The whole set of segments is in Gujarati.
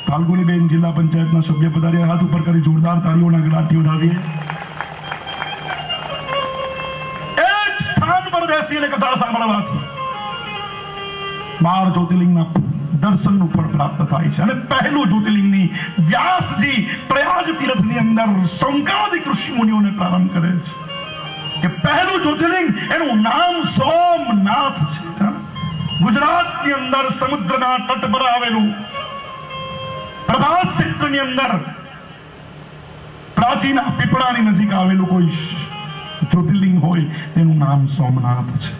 ફાલ્ગુનીબેન જિલ્લા પંચાયતના સભ્ય પધાર્યા, હાથ ઉપર કરી જોરદાર તાળીઓના ગળાથી ઉડાવીએ. એક સ્થાન પર બેસીને કથા સાંભળવાથી 12 જ્યોતિર્લિંગના દર્શનનું ફળ પ્રાપ્ત થાય છે. અને પહેલું જ્યોતિર્લિંગની વ્યાસજી પ્રયાગ તીર્થની અંદર શૌનકાદિક ઋષિ મુનિઓને પ્રારંભ કરે છે કે પહેલું જ્યોતિર્લિંગ એનું નામ સોમનાથ છે. ગુજરાતની અંદર સમુદ્રના તટ પર આવેલું પ્રભાસ ક્ષેત્રની અંદર પ્રાચીન પીપળાની નજીક આવેલું કોઈ જ્યોતિર્લિંગ હોય તેનું નામ સોમનાથ છે.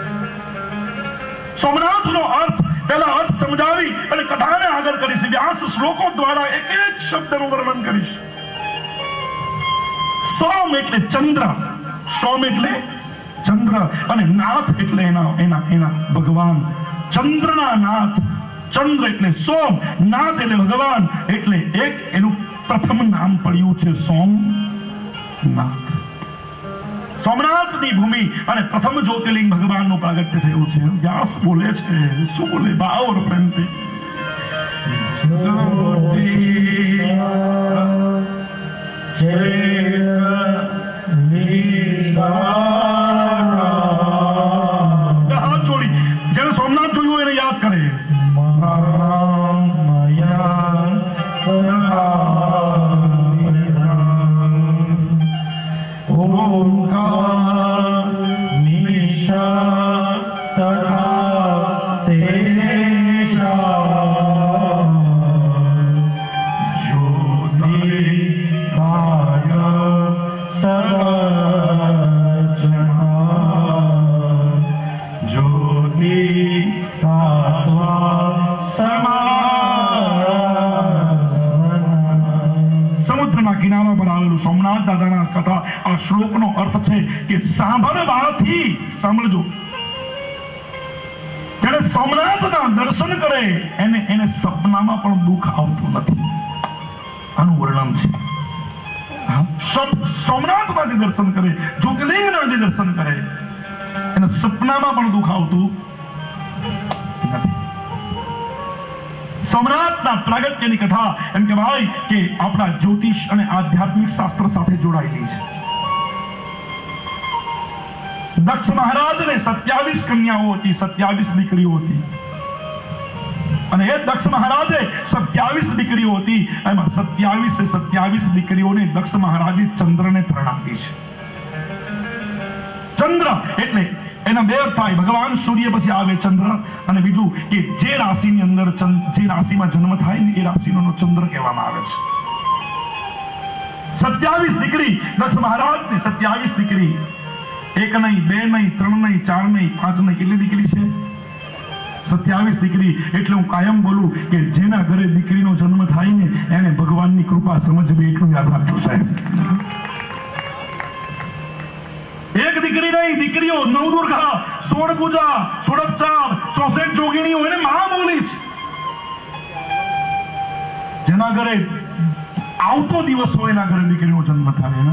સોમનાથનો અર્થ પહેલા અર્થ સમજાવી અને કથાને આગળ કરીશ. વ્યાસ શ્લોકો દ્વારા એક એક શબ્દનું વર્ણન કરીશ. સોમ એટલે ચંદ્ર, સોમ એટલે ચંદ્ર અને નાથ એટલે એના ભગવાન. ચંદ્રના નાથ, ચંદ્ર એટલે સોમ, નાથ એટલે ભગવાન, એટલે એક એનું પ્રથમ નામ પડ્યું છે સોમનાથ. સોમનાથની ભૂમિ અને પ્રથમ જ્યોતિર્લિંગ ભગવાનનું પ્રાગટ્ય થયું છે. વ્યાસ બોલે છે, શું બોલે? ભાવ और પ્રેમથી હાથ જોડી જેને સોમનાથ જોયું એને યાદ કરે. સોમનાથ દાદાના કથા આ શ્લોકનો અર્થ છે કે સાંભળવાથી, સાંભળજો, જેને સોમનાથના દર્શન કરે એને સપનામાં પણ દુઃખ આવતું નથી. આનું વર્ણન છે. સોમનાથમાંથી દર્શન કરે, જ્યોતિર્લિંગનાથી દર્શન કરે, એને સપનામાં પણ દુઃખ આવતું નથી. સોમનાથના પ્રાગટ્યની કથા એમ કહેવાય કે આપણા જ્યોતિષ અને આધ્યાત્મિક શાસ્ત્ર સાથે જોડાયેલી છે. દક્ષ મહારાજને 27 કન્યાઓ હતી, 27 દીકરીઓ હતી. અને એ દક્ષ મહારાજે 27 દીકરીઓ હતી. એમાં 27 દીકરીઓને દક્ષ મહારાજે ચંદ્રને પરણાવી છે. ચંદ્ર એટલે એના બે અર્થ થાય. ભગવાન સૂર્ય પછી આવે ચંદ્ર, અને બીજું કે જે રાશિની અંદર જે રાશિમાં જન્મ થાય ને એ રાશિનો ચંદ્ર કહેવામાં આવે છે. 27 દીકરી દક્ષ મહારાજની 27 દીકરી, એક નહીં, બે નહીં, ત્રણ નહીં, ચાર નહીં, પાંચ નહીં, કેટલી દીકરી છે? 27 દીકરી. એટલે હું કાયમ બોલું કે જેના ઘરે દીકરીનો જન્મ થાય ને એને ભગવાનની કૃપા સમજવી, એટલું યાદ રાખજો સાહેબ. એક દીકરી નહીં, દીકરીઓ 9 દુર્ગા, 16 પૂજા, 16 64 જોગીણીઓ એને મા બોલી છે. જેના ઘરે આવતો દિવસ હોય એના ઘરે દીકરીનો જન્મ થાય.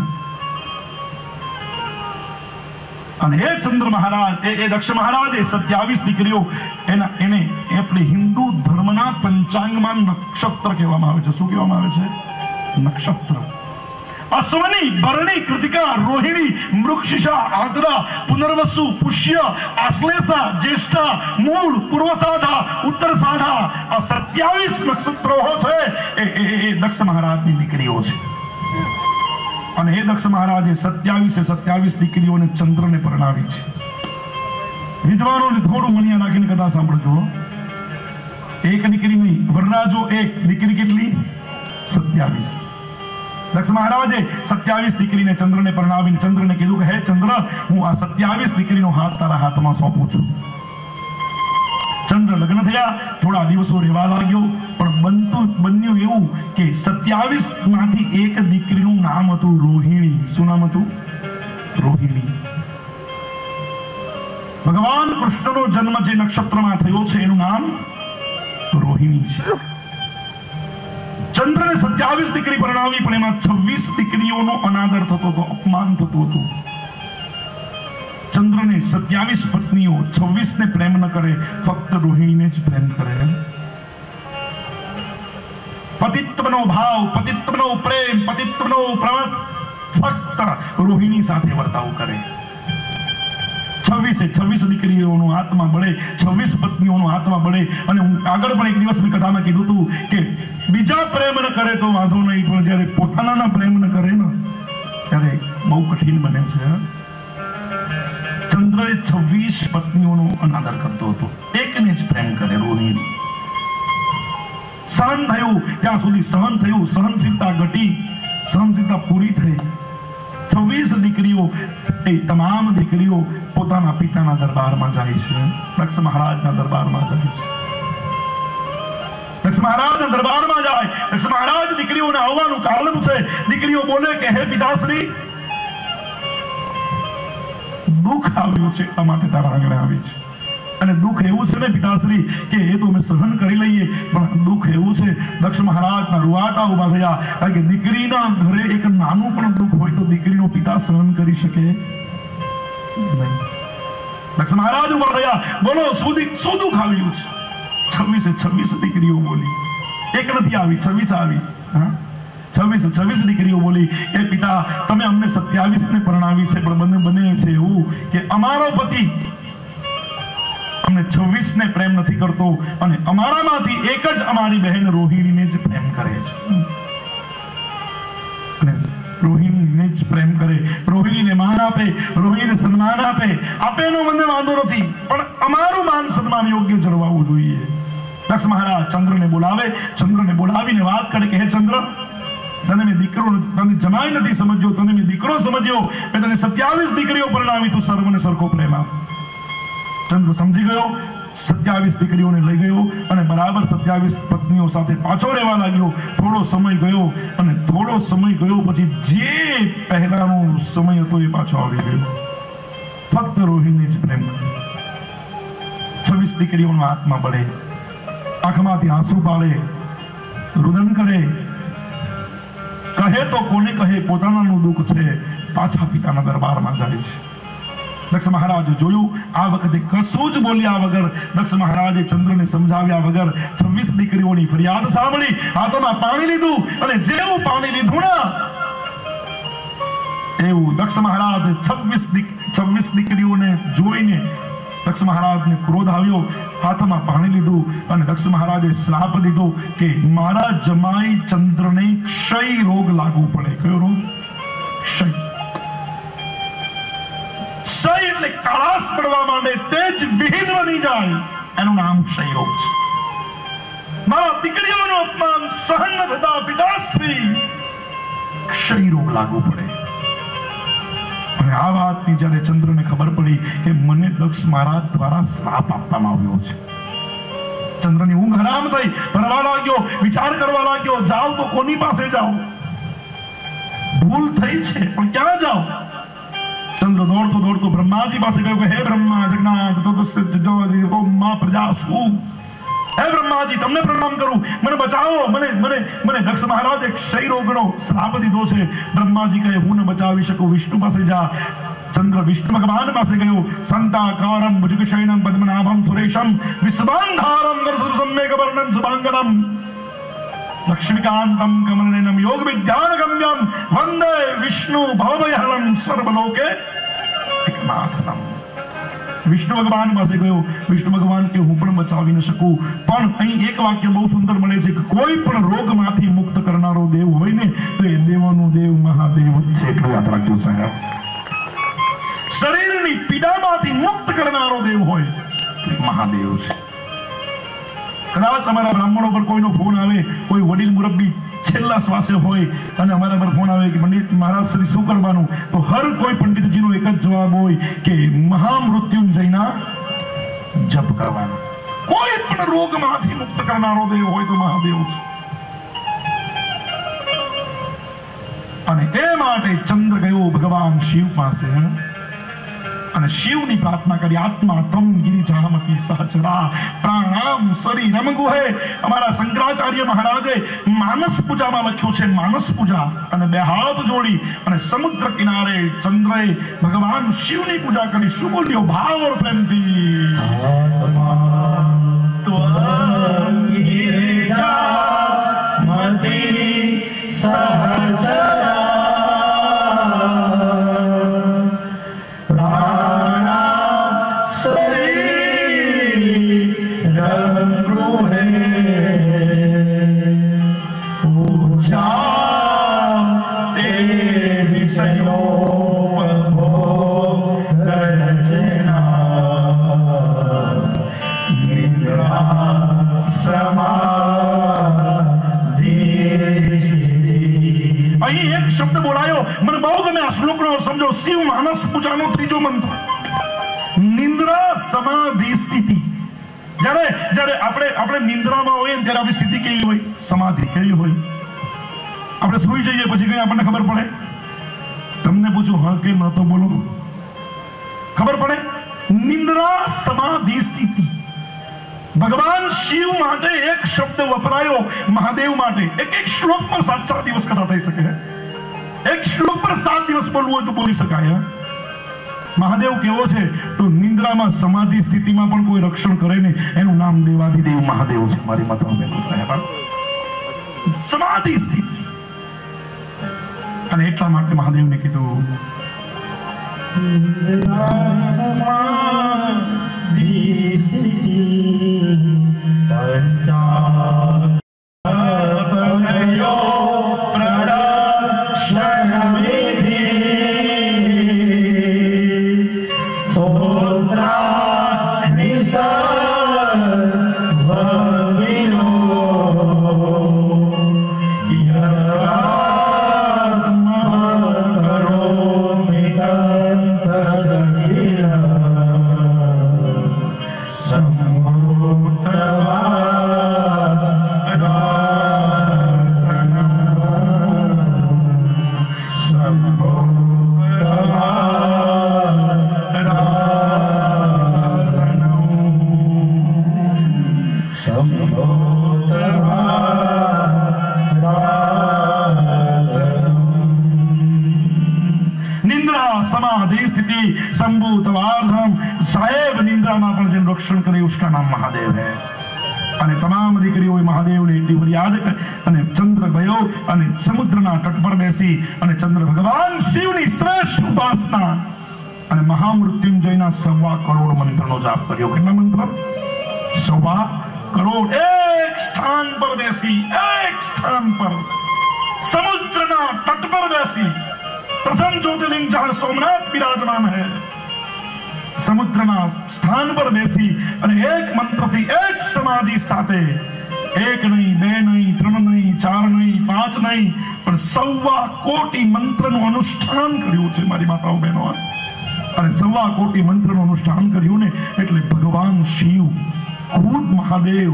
અને એ ચંદ્ર મહારાજ, એ દક્ષ મહારાજે 27 દીકરીઓ, એને આપણે હિન્દુ ધર્મના પંચાંગમાં નક્ષત્ર કહેવામાં આવે છે. શું કહેવામાં આવે છે? નક્ષત્ર. અશ્વની, ભરણી, કૃતિકા, રોહિણી, મૃગશિષા, આદ્રા, પુનર્વસુ, પુષ્ય, આશ્લેષા, જ્યેષ્ઠા, મૂળ, પૂર્વસાઢા, ઉત્તરસાઢા, આ 27 નક્ષત્રો છે એ દક્ષ મહારાજની દીકરીઓ છે. અને એ દક્ષ મહારાજે 27 દીકરીઓને ચંદ્રને પરણાવી છે. વિદ્વાનોને થોડું મણિયા નાખીને કથા સાંભળજો. એક દીકરી નહીં, વરરાજો એક, દીકરી કેટલી? 27. દક્ષ મહારાજે 27 દીકરીને ચંદ્રને પરણાવીને ચંદ્રને કીધું કે હે ચંદ્ર, હું આ 27 દીકરીનો હાથ તારા હાથમાં સોંપું છું. ચંદ્ર લગ્ન થયા, થોડા દિવસો રહેવા લાગ્યો, પણ બન્યું એવું કે 27 માંથી એક દીકરીનું નામ હતું રોહિણી. શું નામ હતું? રોહિણી. ભગવાન કૃષ્ણનો જન્મ જે નક્ષત્રમાં થયો છે એનું નામ રોહિણી છે. ચંદ્રને 27 દીકરી પરણાવી, પણ એમાં 26 દીકરીઓનો અનાદર થતો હતો, અપમાન થતું હતું. ચંદ્રને 27 પત્નીઓ, 26 ને પ્રેમ ન કરે, ફક્ત રોહિણીને જ પ્રેમ કરે. પતિત્વનો ભાવ, પતિત્વનો પ્રેમ, પતિત્વનો પ્રવત ફક્ત રોહિણી સાથે વર્તાવ કરે. 26 દીકરીઓનો આત્મા બળે, 26 પત્નીઓનો આત્મા બળે. અને હું આગળ પણ એક દિવસની કથામાં કીધું હતું કે બીજા પ્રેમ ન કરે તો વાંધો નહીં, પણ જયારે પોતાના પ્રેમ ન કરે ને ત્યારે બહુ કઠિન બને છે. ચંદ્ર 26 પત્નીઓનો અનાદર કરતો હતો, એકને જ પ્રેમ કરે, રોહિણી. સહન થયું ત્યાં સુધી સહન થયું, સહનશીલતા ઘટી, સહનશીલતા પૂરી થઈ. 26 દીકરીઓ, એ તમામ દીકરીઓ પોતાના પિતાના દરબારમાં જાય છે, દક્ષ મહારાજના દરબારમાં જાય છે. દક્ષ મહારાજના દરબારમાં જાય, દક્ષ મહારાજ દીકરીઓને આવવાનું કારણ પૂછે. દીકરીઓ બોલે કે હે પિતાશ્રી, દુઃખ આવ્યું છે એટલા માટે તારા આંગણે આવી છે. અને દુઃખ એવું છે ને પિતાશ્રી કે એ તો અમે સહન કરી લઈએ, પણ દુઃખ એવું છે, દક્ષ મહારાજના રૂવાટા ઉભા થયા. કારણ કે દીકરીના ઘરે એક નાનું પણ દુઃખ હોય તો દીકરીનો પિતા સહન કરી શકે નહીં. દક્ષ મહારાજ ઉભા થયા, બોલો શું દુઃખ આવ્યું છે? 26 દીકરીઓ બોલી, એક નથી આવી, 26 આવી. 26 દીકરીઓ બોલી, એ પિતા તમે અમને 27 ને પરણાવી છે, પણ બને છે એવું કે અમારો પતિ અમને 26 ને પ્રેમ નથી કરતો, અને અમારામાંથી એક જ અમારી બહેન રોહિણીને જ પ્રેમ કરે છે. અને રોહિણીને જ પ્રેમ કરે, રોહિણીને માન આપે, રોહિણીને સન્માન આપે એનો મને વાંધો નથી, પણ અમારું માન સન્માન યોગ્ય જળવાવું જોઈએ. દક્ષ મહારાજ ચંદ્રને બોલાવે, ચંદ્રને બોલાવીને વાત કરે કે હે ચંદ્ર, તને મેં જમાઈ નથી સમજ્યો, તને મેં દીકરો સમજ્યો, મેં તને 27 દીકરીઓ પરણાવી, તું સર્વને સરખો પ્રેમ આપ. ચંદ્ર સમજી ગયો, 27 દીકરીઓને લઈ ગયો અને બરાબર 27 પત્નીઓ સાથે પાછો રહેવા લાગ્યો. થોડો સમય ગયો, અને થોડો સમય ગયો પછી જે પહેલાનો સમય હતો એ પાછો આવી ગયો. ફક્ત રોહિણી જ પ્રેમ કરે. 26 દીકરીઓનો આત્મા બળે, આંખમાંથી આંસુ પાડે, રુદન કરે, કહે તો કોને કહે, પોતાનાનું દુઃખ છે, પાછા પિતાના દરબારમાં જાય છે. દક્ષ મહારાજે જોયું, આ વખતે કશું જ બોલ્યા વગર, દક્ષ મહારાજે ચંદ્રને સમજાવ્યા વગર 26 દીકરીઓની ફરિયાદ સાંભળી, હાથોમાં પાણી લીધું, અને જેવું પાણી લીધું ને એવું દક્ષ મહારાજ 26 દીકરીઓને જોઈને દક્ષ મહારાજને ક્રોધ આવ્યો, હાથમાં પાણી લીધું, અને દક્ષ મહારાજે શ્રાપ દીધો કે મારા જમાઈ ચંદ્રને ક્ષય રોગ લાગુ પડે. કયો રોગ? ક્ષય. ક્ષય એટલે કાળાશ પડવા માંડે, તેજ વિહીન બની જાય, એનું નામ ક્ષય રોગ છે. મારા દીકરીઓનું અપમાન સહન ન થતા પિતાશ્રી ક્ષય રોગ લાગુ પડે. અને આ વાતની જ્યારે ચંદ્રને ખબર પડી કે મને દક્ષ મહારાજ દ્વારા શ્રાપ આપવામાં આવ્યો છે, ચંદ્રની ઊંઘ હરામ થઈ, ભરવા લાગ્યો, વિચાર કરવા લાગ્યો, જાઓ તો કોની પાસે જાઓ? ભૂલ થઈ છે પણ ક્યાં જાઓ? ચંદ્ર દોડતો દોડતો બ્રહ્માજી પાસે ગયો કે હે બ્રહ્મા જગન્નાથ પ્રજા શું, હે બ્રહ્માજી તમને પ્રણામ કરું, મને બચાવો, મને દક્ષ મહારાજે ક્ષય રોગનો શ્રાપ દીધો છે. બ્રહ્માજી કહે હું ન બચાવી શકું, વિષ્ણુ પાસે જા. ચંદ્ર વિષ્ણુ ભગવાન પાસે ગયો. સંતાકારમ ભુજગશયનમ પદ્મનાભમ સુરેશમ વિશ્વાંધારમ નરસમ્મેકવર્ણમ શુભાંગનમ લક્ષ્મીકાંતમ કમલનયનમ યોગ વિદ્યાનગમ્યમ વંદે વિષ્ણુ ભવભયહરમ સર્વલોકે એકનાથનમ. વિષ્ણુ ભગવાન પાસે ગયો. વિષ્ણુ ભગવાન કે હું પણ બચાવી ન શકું, પણ અહીં એક વાક્ય બહુ સુંદર મળે છે કે કોઈ પણ રોગમાંથી મુક્ત કરનારો દેવ હોય ને તો એ દેવોનો દેવ મહાદેવ જ છે. એટલું યાદ રાખજો સાહેબ. શરીરની પીડામાંથી મુક્ત કરનારો દેવ હોય મહાદેવ છે. કદાચ અમારા બ્રાહ્મણો પર કોઈનો ફોન આવે, કોઈ વડીલ મુરબ્બી છેલ્લા શ્વાસે હોય અને અમારા પર ફોન આવે કે પંડિત મહારાજ શ્રી શું કરવાનું, તો હર કોઈ પંડિતજીનો એક જ જવાબ હોય કે મહામૃત્યુંજયના જપ કરવાનો. કોઈ પણ રોગમાંથી મુક્ત કરનારો દેવ હોય તો મહાદેવ છે. અને એ માટે ચંદ્ર ગયો ભગવાન શિવ પાસે અને શિવની પ્રાર્થના કરી. આત્મા તમ ગિરિજામતી સહચરા પ્રાણામ શરીરમ ગુહે. અમારા શંકરાચાર્ય મહારાજે માનસ પૂજામાં લખ્યું છે, માનસ પૂજા, અને બે હાથ જોડી અને સમુદ્ર કિનારે ચંદ્રએ ભગવાન શિવની પૂજા કરી. શું બોલ્યો? ભાવ और પ્રેમથી આત્મા ત્વમ ગિરિજામતી શબ્દ બોલાયો, મને બહુ ગમે આ શ્લોકનો સમજો. શિવ માનસ પૂજાનો ત્રીજો મંત્ર, નિંદ્રા સમાધિ સ્થિતિ. જ્યારે આપણે નિંદ્રામાં હોઈએ ત્યારે આપણી સ્થિતિ કેવી હોય? સમાધિ કેવી હોય? આપણે સુઈ જઈએ પછી કઈ આપણને ખબર પડે? તમને પૂછું હા કે ન તો બોલો, ખબર પડે? નિંદ્રા સમાધિ સ્થિતિ. ભગવાન શિવ માટે એક શબ્દ વપરાયો, મહાદેવ માટે. એક શ્લોક પર 7 દિવસ કથા થઈ શકે. એક શ્લોક પર 7 દિવસ બોલવું હોય તો બોલી શકાય. મહાદેવ કેવો છે? તો નિંદ્રામાં સમાધિ સ્થિતિમાં પણ કોઈ રક્ષણ કરે નહીં. એનું નામ દેવાધિદેવ મહાદેવ છે. મારી માતા બહેનો સાહેબ, સમાધિ સ્થિતિ. અને એટલા માટે મહાદેવને કીધું साहेब निंद्रा પણ જેનું રક્ષણ કરે उसका नाम महादेव है. અને તમામ દીકરીઓએ મહાદેવને એટલી ફરિયાદ અને ચંદ્ર ગયો અને સમુદ્રના તટ પર બેસી અને ચંદ્ર ભગવાન શિવની શ્રેષ્ઠ ઉપાસના અને મહામૃત્યુંજયના 1.25 કરોડ મંત્રનો જાપ કર્યો. કેટલા મંત્ર? 1.25 કરોડ. એક સ્થાન પર બેસી, એક સ્થાન પર સમુદ્રના તટ પર બેસી. પ્રથમ જ્યોતિર્લિંગ જહાં સોમનાથ વિરાજमान है, સમુદ્રના સ્થાન પર બેસી અને એક મંત્રથી, એક સમાધિ સાથે, એક નહીં, બે નહીં, ત્રણ નહીં, ચાર નહીં, પાંચ નહીં, પણ 1.25 કોટી મંત્રનું અનુષ્ઠાન કર્યું છે મારી માતાઓ બહેનો. અને 1.25 કોટી મંત્રનું અનુષ્ઠાન કર્યું ને એટલે ભગવાન શિવ ખુદ મહાદેવ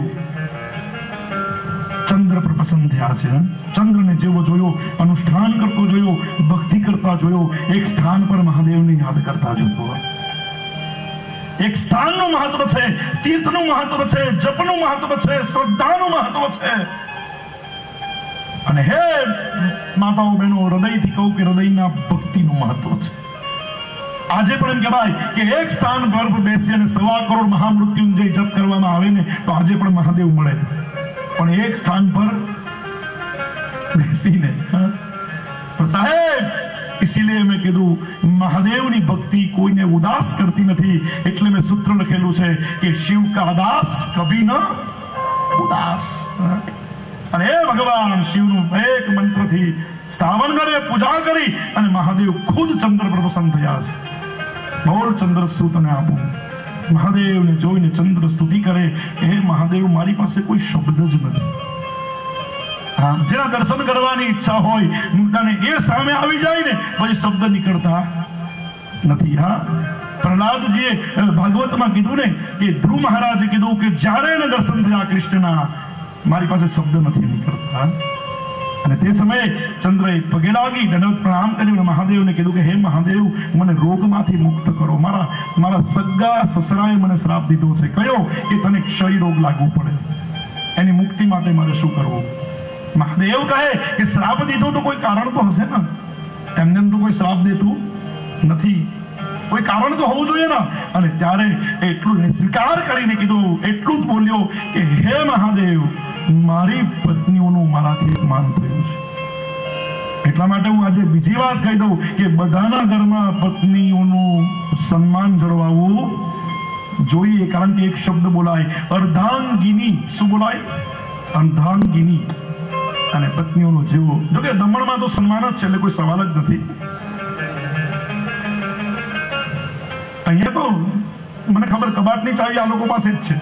ચંદ્ર પર પસંદ થયા છે. ચંદ્રને જેવો જોયો, અનુષ્ઠાન કરતો જોયો, ભક્તિ કરતા જોયો, એક સ્થાન પર મહાદેવને યાદ કરતા જોયો. એક સ્થાનનું મહત્વ છે, તીર્થનું મહત્વ છે, જપનું મહત્વ છે, શ્રદ્ધાનું મહત્વ છે. અને હે માતાઓ બહેનો, હૃદયથી કહું કે હૃદયના ભક્તિનું મહત્વ છે. આજે પણ એમ કહેવાય કે એક સ્થાન પર બેસી અને 1.25 કરોડ મહામૃત્યુંજય જપ કરવામાં આવે ને તો આજે પણ મહાદેવ મળે. પણ એક સ્થાન પર બેસીને સાહેબ, इसीलिए मैं કીધું મહાદેવની ભક્તિ કોઈને ઉદાસ કરતી નથી. એટલે મેં સૂત્ર લખેલું છે કે શિવ કા દાસ કભી ન ઉદાસ. અને એ ભગવાન શિવનું એક મંત્રથી શ્રાવણ કરે, પૂજા કરી અને મહાદેવ ખુદ ચંદ્ર પર પ્રસન્ન થયા છે. બોલ ચંદ્ર સ્તુત તને આપું. મહાદેવને જોઈને ચંદ્ર સ્તુતિ કરે, હે મહાદેવ મારી પાસે કોઈ શબ્દ જ નથી. જેના દર્શન કરવાની ઈચ્છા હોય અને એ સામે આવી જાય ને પછી શબ્દ નીકળતા નથી. પ્રહલાદજીએ ભાગવતમાં કીધું ને કે ધ્રુવ મહારાજે કીધું કે જ્યારે એને દર્શન થયા કૃષ્ણના, મારી પાસે શબ્દ નથી નીકળતા. અને તે સમયે ચંદ્રએ પગે લાગી દંડવત પ્રણામ કર્યું અને મહાદેવને કીધું કે હે મહાદેવ, મને રોગમાંથી મુક્ત કરો. મારા સગા સસરાએ મને શ્રાપ દીધો છે. કયો? કે તને ક્ષય રોગ લાગુ પડે. એની મુક્તિ માટે મારે શું કરવું? મહાદેવ કહે કે શ્રાપ દીધો તો કોઈ કારણ તો હશે ને. એમને તો કોઈ શ્રાપ દેતું નથી, કોઈ કારણ તો હોવું જોઈએ ને. અને ત્યારે એટલું સ્વીકાર કરીને કીધું, એટલું જ બોલ્યો કે હે મહાદેવ, મારી પત્નીઓનું મારાથી અપમાન થયું છે. એટલા માટે હું આજે બીજી વાત કહી દઉં કે બધાના ઘરમાં પત્નીઓનું સન્માન જળવાવું જોઈએ. કારણ કે એક શબ્દ બોલાય અર્ધાંગિની. શું બોલાય? અર્ધાંગિની. અને પત્નીઓનો જેવો, જોકે દમણમાં તો સન્માન જ છે, એટલે કોઈ સવાલ જ નથી. અહીંયા તો મને ખબર કબાટની ચાવી આ લોકો પાસે જ છે.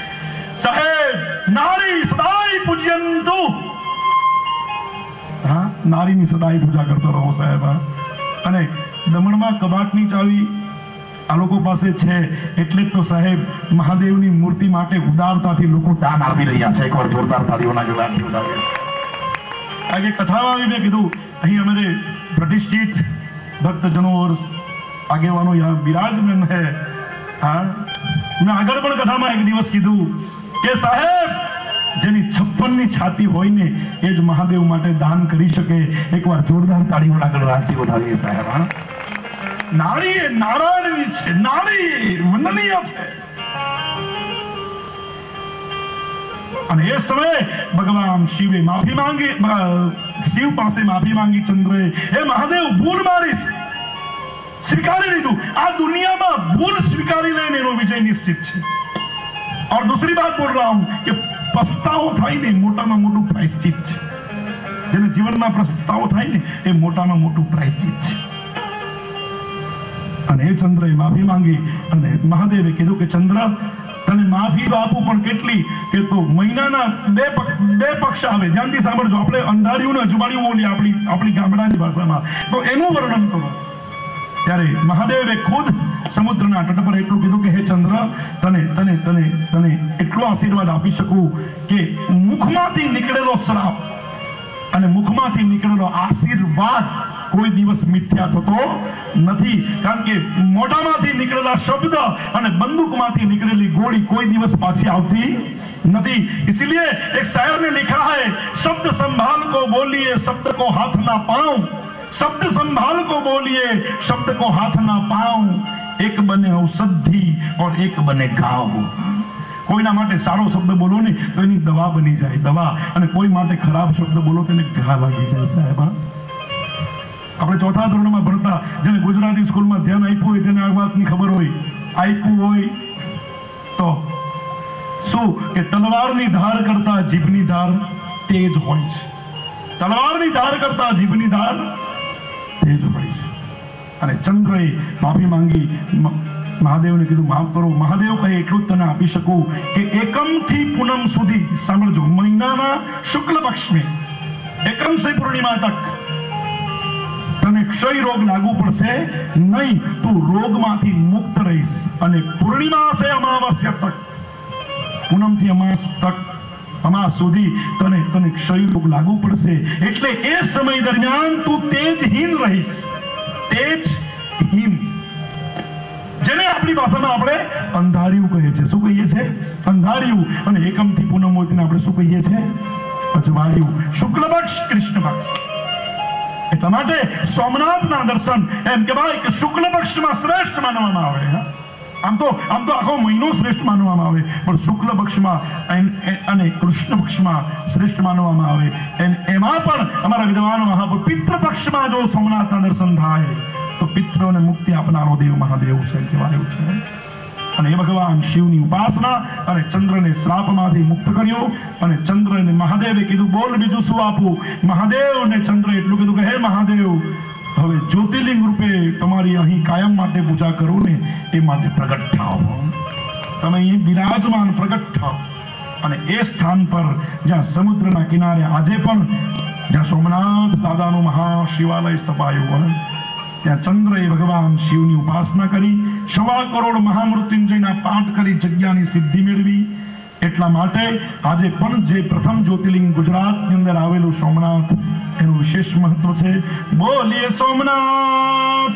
સાહેબ, નારી સદાય પૂજ્યંતુ. હા, નારીની સદાય પૂજા કરતો રહો સાહેબ. અને દમણમાં કબાટની ચાવી આ લોકો પાસે છે એટલે જ તો સાહેબ મહાદેવની મૂર્તિ માટે ઉદારતાથી લોકો દાન આપી રહ્યા છે. એકવાર જોરદાર તાળીઓના ગળાથી ઉડાવ્યા. આજે કથામાં આવી મેં કીધું અહીં અમારે પ્રતિષ્ઠિત ભક્તજનો और આગેવાનો यहाँ विराजमान है. हाँ, મેં આગળ પણ કથામાં એક દિવસ કીધું કે સાહેબ જેની 56ની છાતી હોય ને એ જ મહાદેવ માટે દાન કરી શકે. એકવાર જોરદાર તાળીઓના ગળાથી વધાવીએ સાહેબ. હા, નારી એ નારાયણની છે, નારી વંદનીય છે. અને એ સમયે ભગવાન શિવે માફી માંગી, શિવ પાસે માફી માંગી ચંદ્રએ. એ મહાદેવ ભૂલ મારી છે, સ્વીકારી લીધું. આ દુનિયામાં ભૂલ સ્વીકારી લઈને એનો વિજય નિશ્ચિત છે. और दूसरी बात बोल रहा हूं कि पछताવો થાય ને મોટામાં મોટું પ્રાયશ્ચિત છે. જેને જીવનમાં પછતાવો થાય ને એ મોટામાં મોટું પ્રાયશ્ચિત છે. અને એ ચંદ્રએ માફી માંગી અને મહાદેવે કીધું કે ચંદ્ર તને માફી તો આપું પણ કેટલી કે તો મહિનાના બે પક્ષ આવે. ધ્યાનથી સાંભળજો. આપણે અંધારિયું ને અજવાળિયું બોલીએ આપણી ગામડાની ભાષામાં, તો એનું વર્ણન કરો. ત્યારે મહાદેવે ખુદ સમુદ્રના તટ પર એટલું કીધું કે હે ચંદ્ર તને તને તને તને એટલો આશીર્વાદ આપી શકું કે મુખમાંથી નીકળેલો શ્રાપ અને મુખમાંથી નીકળેલો આશીર્વાદ કોઈ દિવસ મિથ્યા થતો નથી. કારણ કે મોઢામાંથી નીકળેલા શબ્દ અને બંદૂકમાંથી નીકળેલી ગોળી કોઈ દિવસ પાછી આવતી नहीं. इसलिए एक शायर ने लिखा है, शब्द संभाल को बोलिए शब्द को हाथ ना पाऊं, शब्द संभाल को बोलिए शब्द को हाथ ना पाऊं, एक बने औषधि और एक बने घाव. કોઈના માટે સારો શબ્દ બોલો ને તો એની દવા બની જાય દવા, અને કોઈ માટે ખરાબ શબ્દ બોલો તો એને ઘા લાગી જાય સાહેબ. આપણે ચોથા ધોરણમાં ભણતા, જેને ગુજરાતી સ્કૂલમાં ધ્યાન આપ્યું હોય તેને આ વાતની ખબર હોય. આપ્યું હોય તો શું કે તલવારની ધાર કરતા જીભની ધાર તેજ હોય છે. તલવારની ધાર કરતા જીભની ધાર તેજ હોય છે. અને ચંદ્રએ માફી માંગી, મહાદેવને કીધું માફ કરો. મહાદેવ કહે એટલું જ તને આપી શકું કે એકમ થી પૂનમ સુધી, સાંભળજો, મહિનાના શુક્લ પક્ષ में એકમ से પૂર્ણિમા तक તને ક્ષય રોગ લાગુ પડશે નહીં. તું રોગમાંથી મુક્ત રહીશ. અને પૂર્ણિમા से અમાવસ્યા તક, પૂનમ થી અમાસ તક, અમાસ સુધી તને ક્ષય રોગ લાગુ પડશે. એટલે એ સમય દરમિયાન તું તેજહીન રહીશ. તેજહીન, જેને આપણી ભાષામાં આપણે અંધારિયું કહીએ છીએ. શું કહીએ છીએ? અંધારિયું. અને એકમ થી પૂનમ હોય તેને આપણે શું કહીએ છીએ? અજવાળિયું. શુક્લ પક્ષ, કૃષ્ણ પક્ષ. એટલા માટે સોમનાથના દર્શન એમ કે ભાઈ કે શુક્લ પક્ષમાં શ્રેષ્ઠ માનવામાં આવે. આમ તો આખો મહિનો શ્રેષ્ઠ માનવામાં આવે, પણ શુક્લ પક્ષમાં અને કૃષ્ણ પક્ષમાં શ્રેષ્ઠ માનવામાં આવે. એમાં પણ અમારા વિદ્વાનો મહાપુરુષ પિતૃ પક્ષમાં જો સોમનાથના દર્શન થાય તો પિતૃઓને મુક્તિ આપનારો દેવ મહાદેવ છે કહેવાયું છે. અને એ ભગવાન શિવની ઉપાસના અને ચંદ્રને શ્રાપમાંથી મુક્ત કર્યો. અને ચંદ્રને મહાદેવે કીધું બોલ બીજું શું આપું. મહાદેવને ચંદ્ર એટલું કીધું કે હે મહાદેવ, હવે જ્યોતિર્લિંગ રૂપે તમારી અહીં કાયમ માટે પૂજા કરું ને એ માટે પ્રગટ થાઓ. તમે અહીં બિરાજમાન પ્રગટ થાઓ. અને એ સ્થાન પર જ્યાં સમુદ્રના કિનારે આજે પણ જ્યાં સોમનાથ દાદાનું મહાશિવાલય સ્થપાયું, ત્યાં ચંદ્રએ ભગવાન શિવની ઉપાસના કરી, 1.25 કરોડ મહામૃત્યુંજયના પાઠ કરી જગ્યાની સિદ્ધિ મેળવી. એટલા માટે આજે પણ જે પ્રથમ જ્યોતિર્લિંગ ગુજરાતની અંદર આવેલું સોમનાથ, એનું વિશેષ મહત્વ છે. બોલીએ સોમનાથ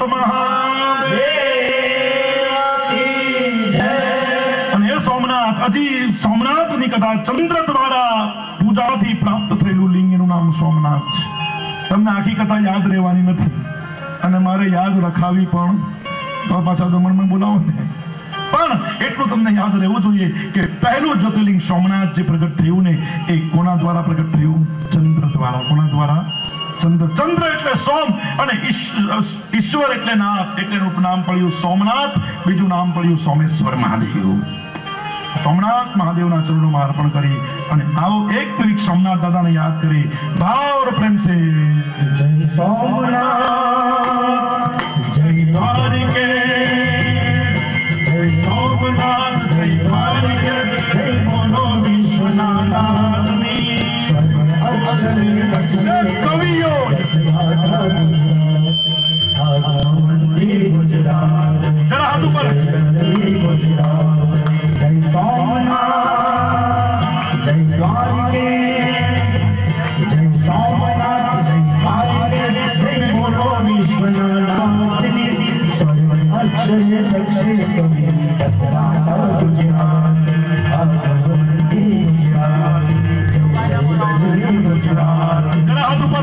મહાદેવ. અને એ સોમનાથ, હજી સોમનાથની કથા, ચંદ્ર દ્વારા પૂજાથી પ્રાપ્ત થયેલું લિંગ, એનું નામ સોમનાથ છે. તમને આખી કથા યાદ રહેવાની નથી અને મારે યાદ રખાવી પણ તો પાછા દમણમાં બોલાવો ને. પણ એટલું તમને યાદ રહેવું જોઈએ કે પહેલું જ્યોતિર્લિંગ સોમનાથ જે પ્રગટ થયું ને એ કોના દ્વારા પ્રગટ થયું? ચંદ્ર દ્વારા. કોના દ્વારા? ચંદ્ર. ચંદ્ર એટલે સોમ અને ઈશ્વર એટલે નાથ, એટલે એનું નામ પડ્યું સોમનાથ. બીજું નામ પડ્યું સોમેશ્વર મહાદેવ. સોમનાથ મહાદેવના ચરણોમાં અર્પણ કરી અને આવો એક મિનિટ સોમનાથ દાદાને યાદ કરી ભાવ और प्रेम से जय सोमनाथ जय द्वारिके, जय सोमनाथ जय द्वारिके, जय बोलो विश्वनाथ. कवियों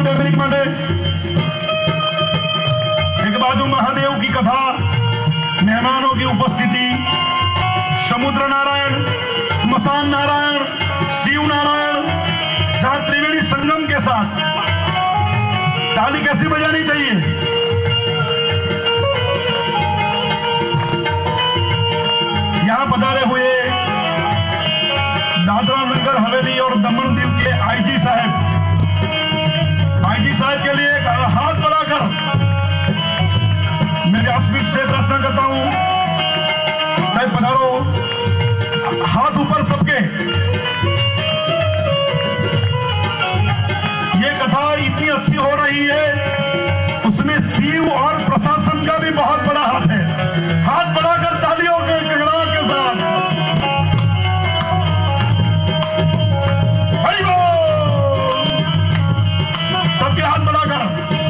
मिनट 2 मिनिट માટે एक बाजू महादेव की कथा, मेहमानों की उपस्थिति, समुद्र नारायण, स्मशान नारायण, शिव नारायण, जहां त्रिवेणी संगम के साथ ताली कैसी बजानी चाहिए। यहां पधारे हुए दादरा नगर हवेली और दमन दीव के आईजी साहब के लिए एक हाथ बढ़ाकर मैं व्यासपीठ से प्रार्थना करता हूं, साहब पधारो, हाथ ऊपर सबके। ये कथा इतनी अच्छी हो रही है, उसमें शिव और प्रशासन का भी बहुत बड़ा हाथ है। हाथ बढ़ाकर तालियों के गड़गड़ाहट के साथ हरि बोल, सबके हाथ बढ़ाकर।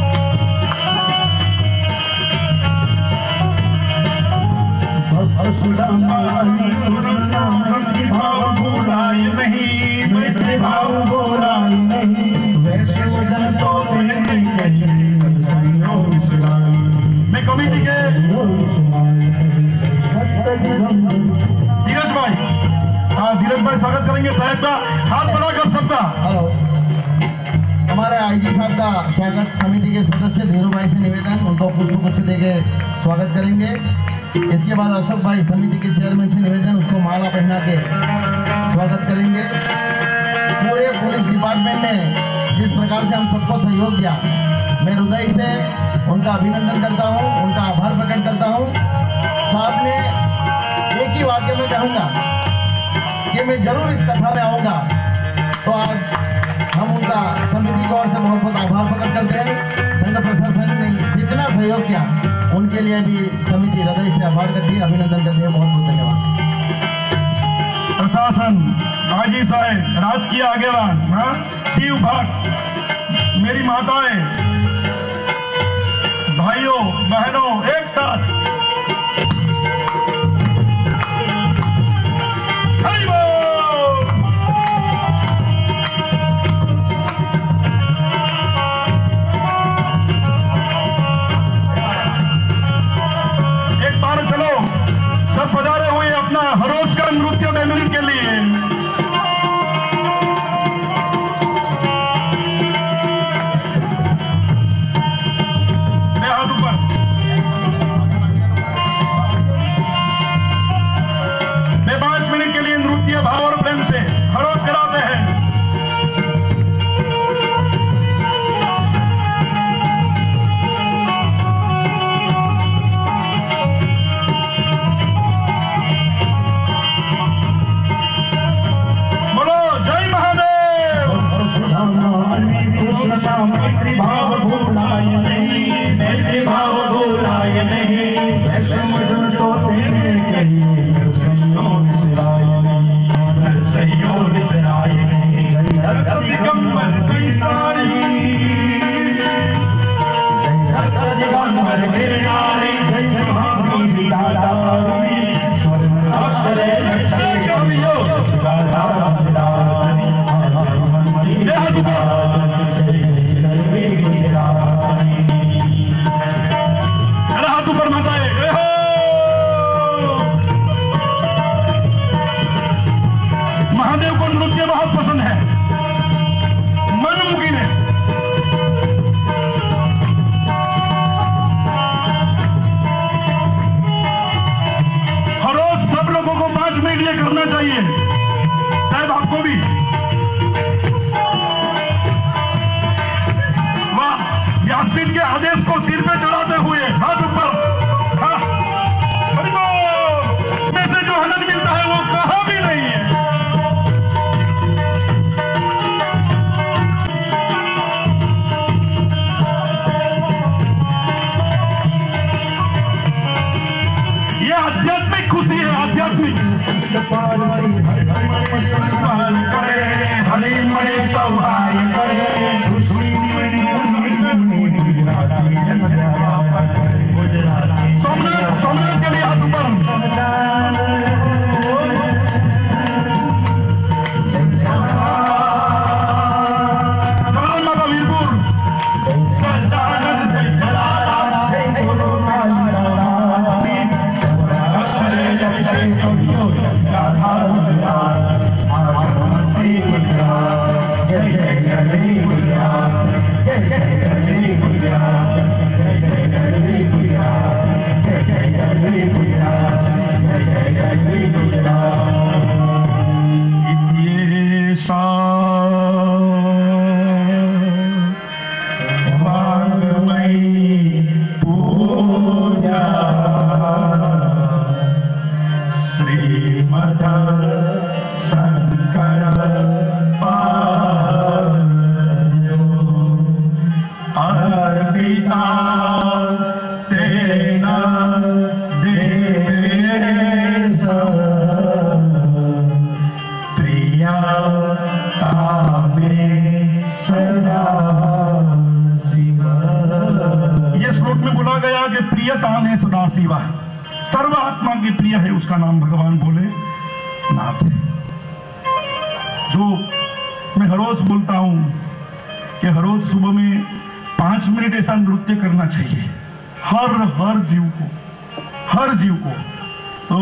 भाव बोलाय नहीं, मैत्री भाव बोलाय नहीं, वैसे तो मैं कमेटी के धीरज भाई, हाँ धीरज भाई स्वागत करेंगे साहब का, हाथ बढ़ाकर सबका। हेलो, हमारे आईजी साहब का स्वागत समिति के सदस्य धीरू भाई से निवेदन, उनको पुष्पगुच्छ देके स्वागत करेंगे। इसके बाद अशोक भाई समिति के चेयरमैन से निवेदन, उसको माला पहना के स्वागत करेंगे। पूरे पुलिस डिपार्टमेंट ने जिस प्रकार से हम सबको सहयोग दिया, मैं हृदय से उनका अभिनंदन करता हूं, उनका आभार प्रकट करता हूं। साहब ने एक ही वाक्य में कहूंगा कि मैं जरूर इस कथा में आऊंगा, तो आज हम उनका समिति की ओर से बहुत बहुत आभार प्रकट करते हैं। संघ प्रशासन ने जितना सहयोग किया उनके लिए भी समिति हृदय से आभार करती है, अभिनंदन करती है। बहुत बहुत धन्यवाद। प्रशासन, आईजी साहब, राजकीय आगेवान, शिव भक्त, मेरी माताएं, भाइयों बहनों, एक साथ हरि बोल। एक बार चलो सब पधारे हुए अपना हरोज का नृत्य मेमोरी के लिए। भाव और प्रेम से हरोज कराते हैं। बोलो जय महादेव। मैत्री भाव भूलाय नहीं, मैत्री भाव भूलाय नहीं, ऐसे मधुर तो तेरे कहिए सहयोग सराय नहीं, दिगंबर कैसारी, दिगंबर गिरनारी, महावीर दादारी, अक्षरे लक्ष्य कवियो दादारी, हाथ ऊपर माताएं। महादेव को नृत्य बहुत पसंद है, मनमुखी ने। हर रोज सब लोगों को 5 मिनट ये करना चाहिए, साहब आपको भी। वाह, व्यासपीठ के आदेश को सिर पे चढ़ाते हुए हाथ ऊपर। हाँ, में से जो आनंद मिलता है वो कहाँ भी नहीं है। ये आध्यात्मिक खुशी है, आध्यात्मिक। हरि मणि सौभाग्य करे, सोमनाथ के लिए हाथ ऊपर। जवान माता वीरपुर सर्व आत्मा की प्रिय है, उसका नाम भगवान भोले नाथ है। जो मैं हर रोज बोलता हूं कि हर रोज सुबह में 5 मिनट ऐसा नृत्य करना चाहिए हर जीव को। तो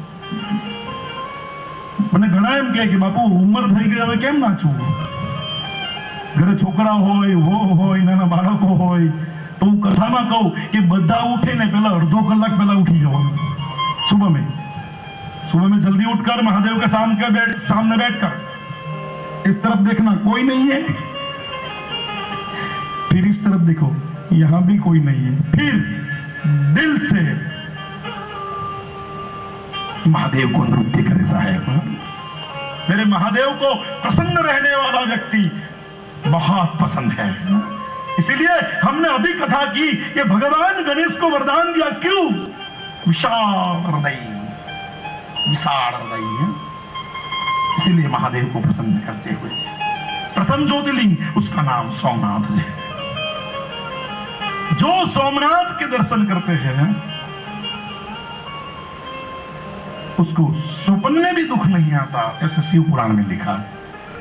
मैंने घना एम कहे कि बापू उम्र થઈ ગઈ હવે કેમ નાચવું? ઘરે છોકરા હોય, वो હોય, નાના બાળકો હોય, तो હું કથામાં કહું કે બધા ઉઠે ને પહેલા અડધો કલાક પહેલા ઉઠી જવાનું। सुबह में जल्दी उठकर महादेव के सामने बैठकर इस तरफ देखना कोई नहीं है, फिर इस तरफ देखो यहां भी कोई नहीं है, फिर दिल से महादेव को नृत्य करे साहेब। मेरे महादेव को प्रसन्न रहने वाला व्यक्ति बहुत पसंद है। इसीलिए हमने अभी कथा की कि भगवान गणेश को वरदान दिया, क्यों? विशाल हृदय, इसीलिए महादेव को प्रसन्न करते हुए प्रथम ज्योतिर्लिंग उसका नाम सोमनाथ है। जो सोमनाथ के दर्शन करते हैं उसको स्वप्न में भी दुख नहीं आता, ऐसे शिव पुराण में लिखा है।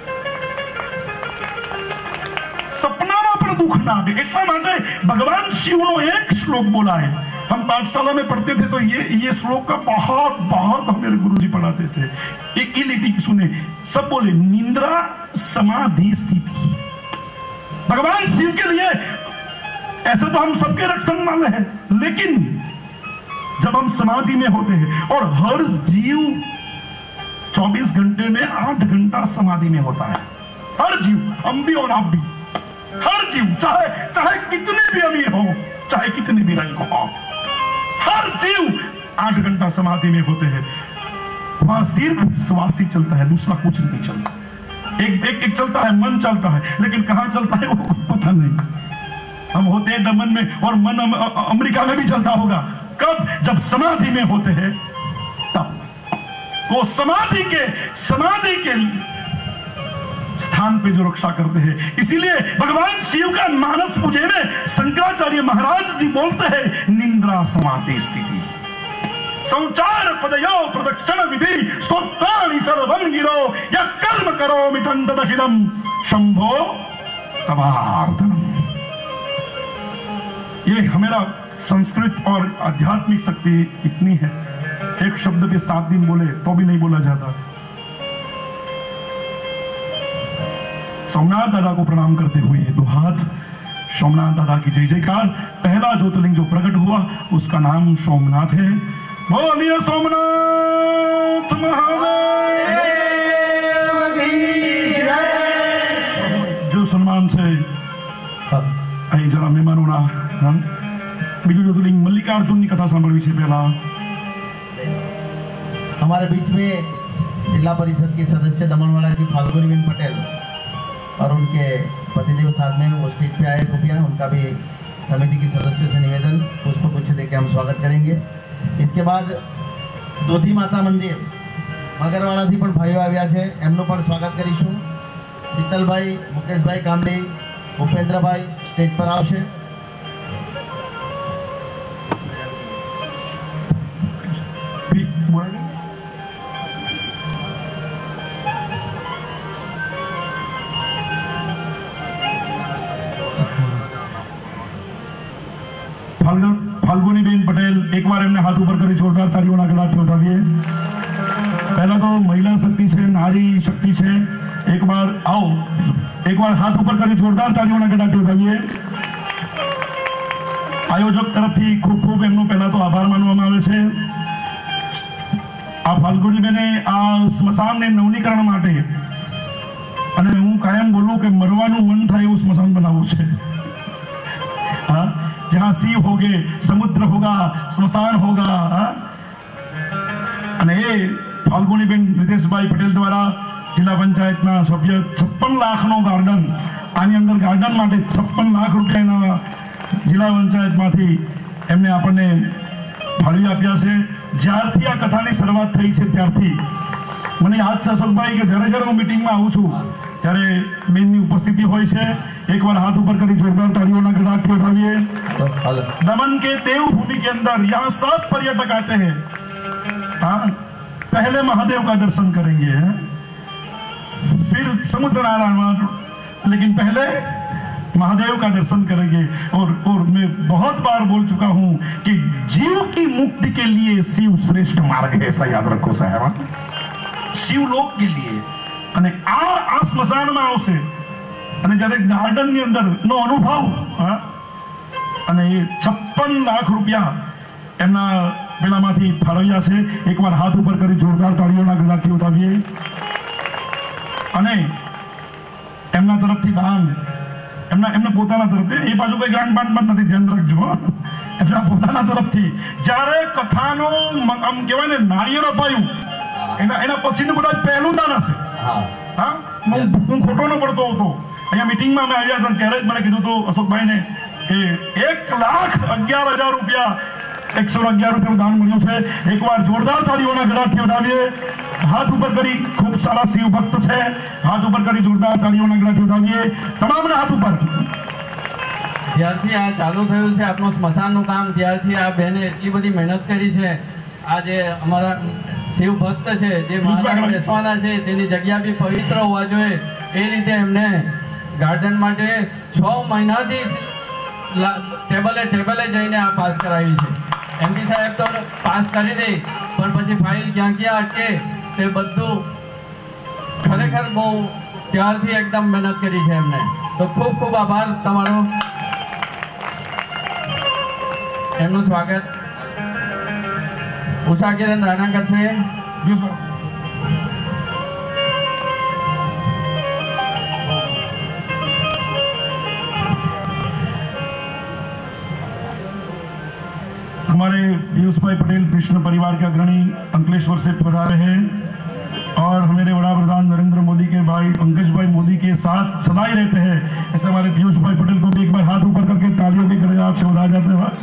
सपना में पर दुख ना आवे એટલા માટે भगवान शिव નો एक श्लोक बोला है। हम पाठशाला में पढ़ते थे तो ये श्लोक का बहुत मेरे गुरुजी पढ़ाते थे। एक ही लिपि सुने, सब बोले निंद्रा समाधि स्थिति। भगवान शिव के लिए ऐसे तो हम सबके रक्षण वाले हैं, लेकिन जब हम समाधि में होते हैं और हर जीव 24 घंटे में 8 घंटा समाधि में होता है, हर जीव, हम भी और आप भी, हर जीव, चाहे कितने भी अमीर हो, चाहे कितने भी रंग हो, हर जीव 8 घंटा समाधि में होते हैं। वहां सिर्फ श्वास ही चलता है, दूसरा कुछ नहीं चलता। एक चलता है, मन चलता है, लेकिन कहां चलता है वो पता नहीं। हम होते हैं दमन में और मन अमेरिका में भी चलता होगा। कब? जब समाधि में होते हैं तब। वो समाधि के स्थान पे जो रक्षा करते हैं। इसीलिए भगवान शिव का मानस पूजे में शंकराचार्य महाराज जी बोलते हैं निंद्रा समाधि स्थिति संचार पदयो प्रदक्षिण विधि स्तोत्राणि सर्वं गिरो या कर्म करो मिथं तदखिलम शंभो तवार्दनम। ये हमारा संस्कृत और आध्यात्मिक शक्ति इतनी है, एक शब्द पे 7 दिन बोले तो भी नहीं बोला जाता। सोमनाथ दादा को प्रणाम करते हुए 2 हाथ, सोमनाथ दादा की जय जयकार। पहला ज्योतिर्लिंग जो प्रकट हुआ उसका नाम सोमनाथ है। बोलिए सोमनाथ महादेव की जय। जो सम्मान से અહીં જરા મહેમાનોના બીજું જ્યોતિર્લિંગ મલ્લિકાર્જુનની કથા સાંભળવી છે। પહેલા हमारे बीच में जिला परिषद की सदस्य दमनवाड़ा की फाल्गुनीबेन पटेल और उनके पतिदेव साथ में वो स्टेज पे आए कृपया उनका भी समिति की सदस्यों से निवेदन पुष्प गुच्छ देकर हम स्वागत करेंगे। इसके बाद दोधी माता मंदिर मगरवाड़ाથી પણ ભાઈઓ આવ્યા છે, એમનું પણ સ્વાગત કરીશું। શીતલભાઈ, મુકેશભાઈ કામડી, ભૂપેન્દ્રભાઈ સ્ટેજ પર આવશે। फाल्गुनीबेन पटेल, एक बार एमने हाथ ऊपर करी जोरदार तालियों गलाटी उठाविए। पहला तो महिला शक्ति है, नारी शक्ति है। एक बार आओ एक बार हाथ ऊपर કરી જોરદાર તાળીઓના ગડાટી ઉઠાવીએ। આયોજક તરફથી ખૂબ ખૂબ એમનો પહેલા તો આભાર માનવામાં આવે છે। આ ફાલ્ગુનીબેને આ સ્મશાનને નવનીકરણ માટે અને હું કાયમ બોલું કે મરવાનું મન થાય એવું સ્મશાન બનાવવું છે। हाँ, जहाँ शिव होगे, समुद्र होगा, स्मशान होगा। हाँ? અને એ ફાલ્ગુનીબેન નિતેશભાઈ પટેલ દ્વારા જિલ્લા પંચાયતના સભ્ય 56 લાખનો ગાર્ડન, આની અંદર ગાર્ડન માટે 56 લાખ રૂપિયાના જિલ્લા પંચાયતમાંથી એમને આપણને ફાળવી આપ્યા છે। જ્યારથી આ કથાની શરૂઆત થઈ છે ત્યારથી મને યાદ છે અશોકભાઈ કે જ્યારે જ્યારે હું મિટિંગમાં આવું છું ત્યારે બેનની ઉપસ્થિતિ હોય છે। એકવાર હાથ ઉપર કરી જોરદાર તાળીઓના ગડાટી ઉઠાવીએ। दमन के देवभूमि के अंदर यहाँ 7 पर्यटक आते हैं। हाँ, पहले महादेव का दर्शन करेंगे, फिर समुद्र नारायण, लेकिन पहले महादेव का दर्शन करेंगे। और मैं बहुत बार बोल चुका हूं कि जीव की मुक्ति के लिए शिव श्रेष्ठ मार्ग है, ऐसा याद रखो साहब। शिवलोक के लिए અને આ સ્મશાનમાં આવશે અને જ્યારે ગાર્ડનની અંદરનો અનુભવ, અને એ 56 લાખ રૂપિયા એમના પેલામાંથી ફાળવ્યા છે। એકવાર હાથ ઉપર કરી જોરદાર તાળીઓના ગડાટી ઉઠાવીએ। અને એમના તરફથી દાન, એમના પોતાના તરફથી, એ પાછું કોઈ ગ્રાન્ટ બાન્ટ પણ નથી, ધ્યાન રાખજો। એમના પોતાના તરફથી જ્યારે કથાનો આમ કહેવાય ને નાળિયેર અપાયું, એના પછીનું કદાચ પહેલું દાન હશે। હા, હું ખોટો ન પડતો હતો। અહીંયા મિટિંગમાં અમે આવ્યા હતા ત્યારે જ મને કીધું હતું અશોકભાઈને કે 1,11,000 રૂપિયા 111 રૂપિયાનું દાન મળ્યું છે। એકવાર જોરદાર તાળીઓના ગડાટી ઉઠાવીએ। હાથ ઉપર કરી, ખૂબ સારા શિવ ભક્ત છે, હાથ ઉપર કરી જોરદાર તાળીઓના ગડાટી ઉઠાવીએ। તમામના હાથ ઉપર। જ્યારથી આ ચાલુ થયું છે આપણું સ્મશાનનું કામ, જ્યારથી આ બહેને એટલી બધી મહેનત કરી છે, આ જે અમારા શિવ ભક્ત છે, જે મહાદેવ બેસવાના છે, તેની જગ્યા બી પવિત્ર હોવા જોઈએ એ રીતે એમને ગાર્ડન માટે 6 મહિનાથી ટેબલે જઈને આ પાસ કરાવી છે। એમપી સાહેબ તો પાસ કરી દે, પણ પછી ફાઇલ ક્યાં ક્યાં અટકે તે બધું ખરેખર બહુ ત્યારથી એકદમ મહેનત કરી છે એમને। તો ખૂબ ખૂબ આભાર તમારો। એમનું સ્વાગત ઉષા કિરણ રાણા કરશે। हमारे पीयूष भाई पटेल कृष्ण परिवार के अग्रणी अंकलेश्वर से पधारे हैं और हमारे बड़ा प्रधान नरेंद्र मोदी के भाई पंकज भाई मोदी के साथ सदा ही रहते हैं। ऐसे हमारे पीयूष भाई पटेल को भी एक बार हाथ ऊपर करके तालियों के गड़गड़ाहट से बधाया जाता है।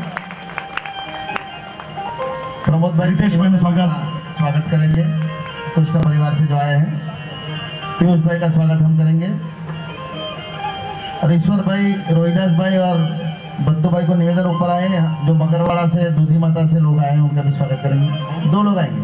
प्रमोद भाई रितेश भाई स्वागत करेंगे, कृष्ण परिवार से जो आए हैं। पीयूष भाई का स्वागत हम करेंगे और ईश्वर भाई, रोहिदास भाई और बद्दू भाई को निवेदन ऊपर आए, जो मगरवाड़ा से, दूधी माता से लोग आए हैं, उनका भी स्वागत करेंगे। 2 लोग आएंगे।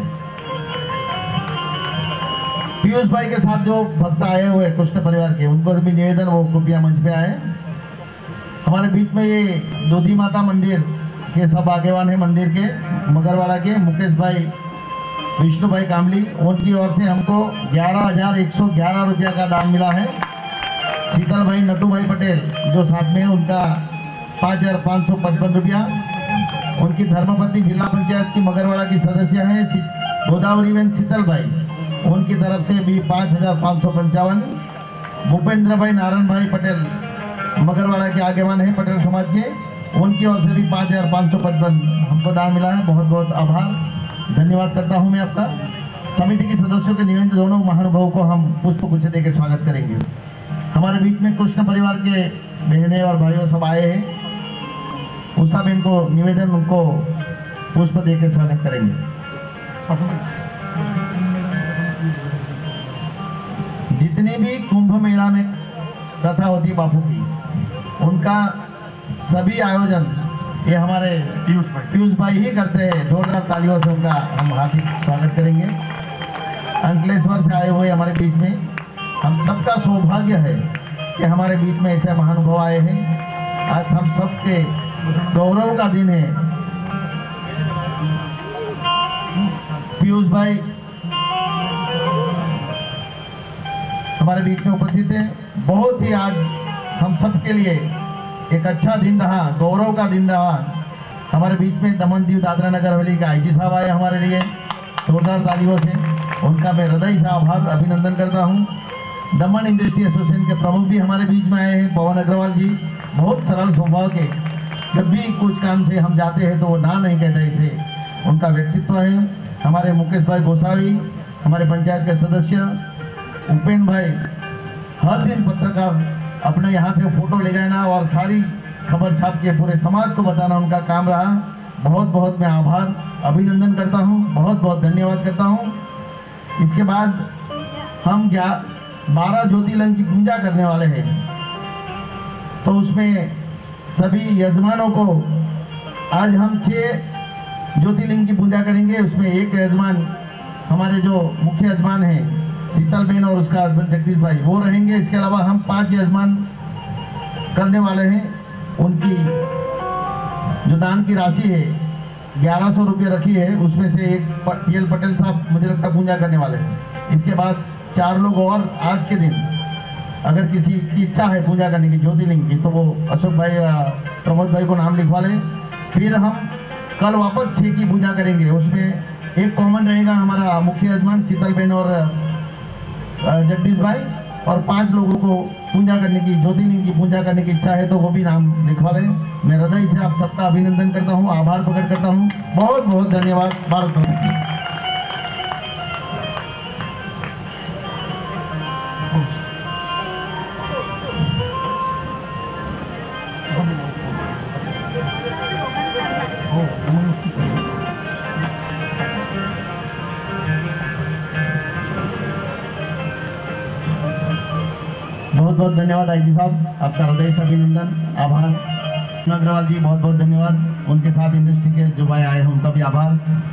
पीयूष भाई के साथ जो भक्त आए हुए कृष्ण परिवार के, उनको भी निवेदन, वो कृपया मंच पे आए। हमारे बीच में ये दूधी माता मंदिर के सब आगेवान है, मंदिर के मगरवाड़ा के मुकेश भाई, विष्णु भाई कामली, उनकी ओर से हमको 11,111 रुपया का दान मिला है। शीतल भाई, नटू भाई पटेल जो साथ में है, उनका 5,555 रुपया। उनकी धर्मपत्नी जिला पंचायत की मगरवाड़ा की सदस्य हैं गोदावरी बेन शीतल भाई, उनकी तरफ से भी 5,555। भूपेंद्र भाई, नारायण भाई पटेल मगरवाड़ा के आगेवान हैं पटेल समाज के, उनकी ओर से भी 5,555 हमको दान मिला है। बहुत बहुत आभार, धन्यवाद करता हूं मैं आपका। समिति के सदस्यों के निवेदन, दोनों महानुभावों को हम पुष्प गुच्छ देकर स्वागत करेंगे। हमारे बीच में कृष्ण परिवार के बहनें और भाइयों सब आए हैं। उषा बेन को निवेदन, उनको पुष्प देकर स्वागत करेंगे। जितने भी कुंभ मेला में कथा होती है बापू की, उनका सभी आयोजन ये हमारे पीयूष भाई ही करते हैं। जोरदार तालियों से उनका हम हार्दिक स्वागत करेंगे। अंकलेश्वर से आए हुए हमारे बीच में, हम सबका सौभाग्य है कि हमारे बीच में ऐसे महानुभाव आए हैं। आज हम सबके गौरव का दिन है। पीयूष भाई हमारे बीच में उपस्थित हैं। बहुत ही आज हम सबके लिए एक अच्छा दिन रहा, गौरव का दिन रहा। हमारे बीच में दमन दीव दादरा नगर हवेली के आईजी साहब आए हमारे लिए जोरदार तालियों से, उनका मैं हृदय से आभार अभिनंदन करता हूं। दमन इंडस्ट्री एसोसिएशन के प्रमुख भी हमारे बीच में आए हैं, पवन अग्रवाल जी, बहुत सरल स्वभाव के, जब भी कुछ काम से हम जाते हैं तो वो ना नहीं कहते, ऐसे उनका व्यक्तित्व है। हमारे मुकेश भाई गोसावी, हमारे पंचायत के सदस्य उपेन भाई, हर दिन पत्रकार अपने यहाँ से फोटो ले जाना और सारी खबर छाप के पूरे समाज को बताना उनका काम रहा। बहुत बहुत मैं आभार अभिनंदन करता हूँ, बहुत बहुत धन्यवाद करता हूँ। इसके बाद हम 12 ज्योतिर्लिंग की पूजा करने वाले हैं, तो उसमें सभी यजमानों को आज हम 6 ज्योतिर्लिंग की पूजा करेंगे। उसमें एक यजमान हमारे जो मुख्य यजमान हैं शीतल बेन और उसका हस्बैंड जगदीश भाई, वो रहेंगे। इसके अलावा हम 5 यजमान करने वाले हैं। उनकी जो दान की राशि है 1100 रुपये रखी है, उसमें से एक PL पटेल साहब मुझे लगता पूजा करने वाले हैं। इसके बाद 4 लोग और आज के दिन अगर किसी की इच्छा है पूजा करने की ज्योतिर्लिंग की, तो वो अशोक भाई या प्रमोद भाई को नाम लिखवा लें। फिर हम कल वापस 6 की पूजा करेंगे। उसमें एक कॉमन रहेगा हमारा मुख्य यजमान शीतल बेन और जगदीश भाई, और 5 लोगों को पूजा करने की, ज्योतिर्लिंग की पूजा करने की इच्छा है तो वो भी नाम लिखवा लें। मैं हृदय से आप सबका अभिनंदन करता हूँ, आभार प्रकट करता हूँ। बहुत बहुत धन्यवाद। भारत माता। बहुत बहुत धन्यवाद आईजी साहब, आपका हृदय से अभिनंदन, आभार। अग्रवाल जी बहुत बहुत धन्यवाद, उनके साथ इंडस्ट्री के जो भाई आए हैं उनका भी आभार।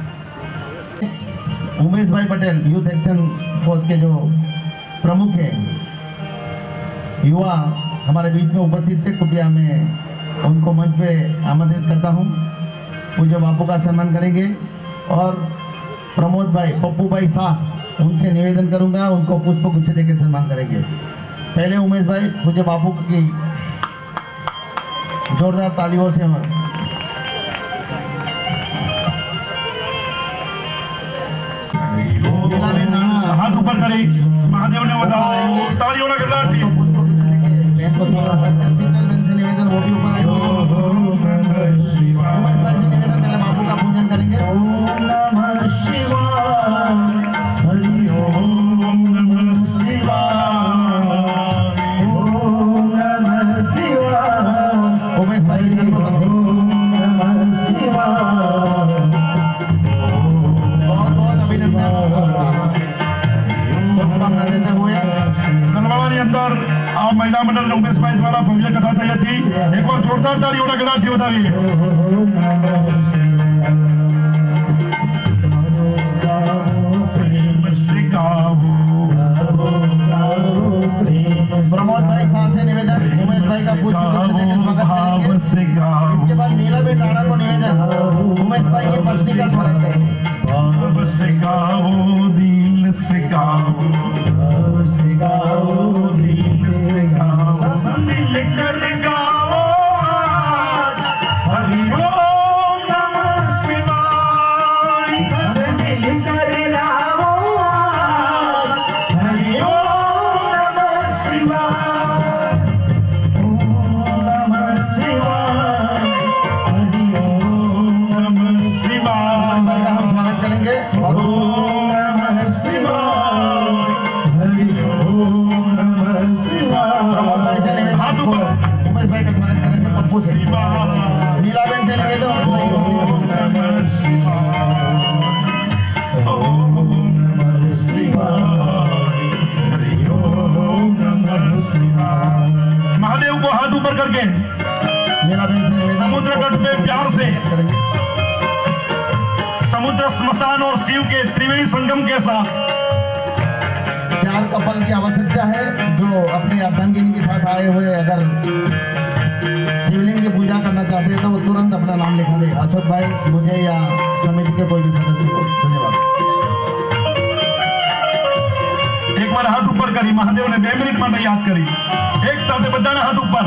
उमेश भाई पटेल यूथ एक्शन फोर्स के जो प्रमुख हैं, युवा हमारे बीच में उपस्थित थे, कृपया मैं उनको मंच पे आमंत्रित करता हूँ। पूज्य बापू का सम्मान करेंगे। और प्रमोद भाई, पप्पू भाई साहब, उनसे निवेदन करूंगा, उनको पुष्प गुच्छे देकर सम्मान करेंगे। पहले उमेश भाई पूज्य बापू की जोरदार तालियों से हाथ ऊपर करे, महादेव ने बताओ, तालियों ने गला दी। निवेदन वो भी ऊपर आएंगे। उमेश भाई से निवेदन, पहले बापू का पूजन करेंगे। ओम नमः शिवाय, हरि ओम नमः शिवाय। आप महिला मंडल उमेश भाई द्वारा भव्य कथा तैयार थी, एक बार जोरदार तालियों ने गला दी बताइए। प्रमोद भाई साहब से निवेदन, उमेश भाई का पुष्प गुच्छ देकर स्वागत करेंगे। इसके बाद नीलाबेन राणा को निवेदन, उमेश भाई की पत्नी का स्वागत करेंगे। दिल से गाओ, सब मिलकर गाओ, हरि ओम नमः शिवाय, मिलकर गाओ, हरि ओम नमः शिवाय, ओम नमः शिवाय, हरि ओम नमः शिवाय। हम स्वागत करेंगे। ओम नमः शिवाय, हरि ओम नमः शिवाय। हाथ ऊपर, उमेश भाई का स्वागत करेंगे पप्पू से। नीलाबेन से निवेदन, ओम नमः शिवाय, ओम नमः शिवाय, हरि ओम नमः शिवाय। महादेव को हाथ ऊपर करके नीलाबेन से निवेदन, समुद्र तट पे प्यार से, समुद्र, स्मशान और शिव के त्रिवेणी संगम के साथ 4 कपल की आवश्यकता है जो अपनी अर्धांगिनी के साथ आए हुए अगर शिवलिंग की पूजा करना चाहते हैं तो वो तुरंत अपना नाम लिखा दे, अशोक भाई, मुझे या समिति के कोई भी सदस्य को। धन्यवाद। एक बार हाथ ऊपर ઉપર કરી, મહાદેવને 2 મિનિટ માટે યાદ કરી. એક સાથે બધાના હાથ ઉપર.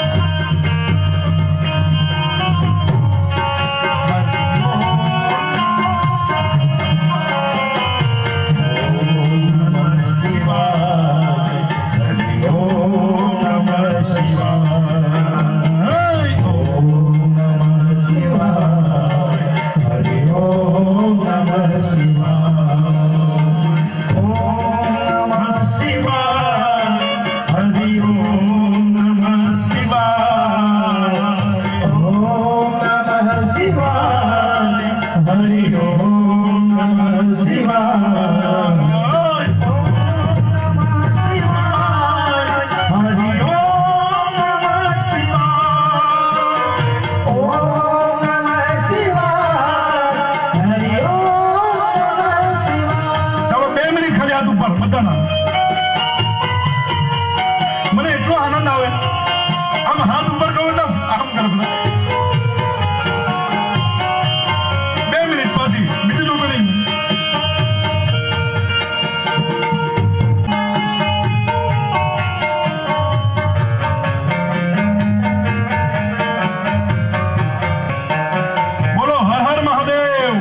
મને એટલો આનંદ આવે, આમ હાથ ઉપર કહો ને આમ કરો. 2 મિનિટ પછી બીજું જોતું નહીં. બોલો હર હર મહાદેવ.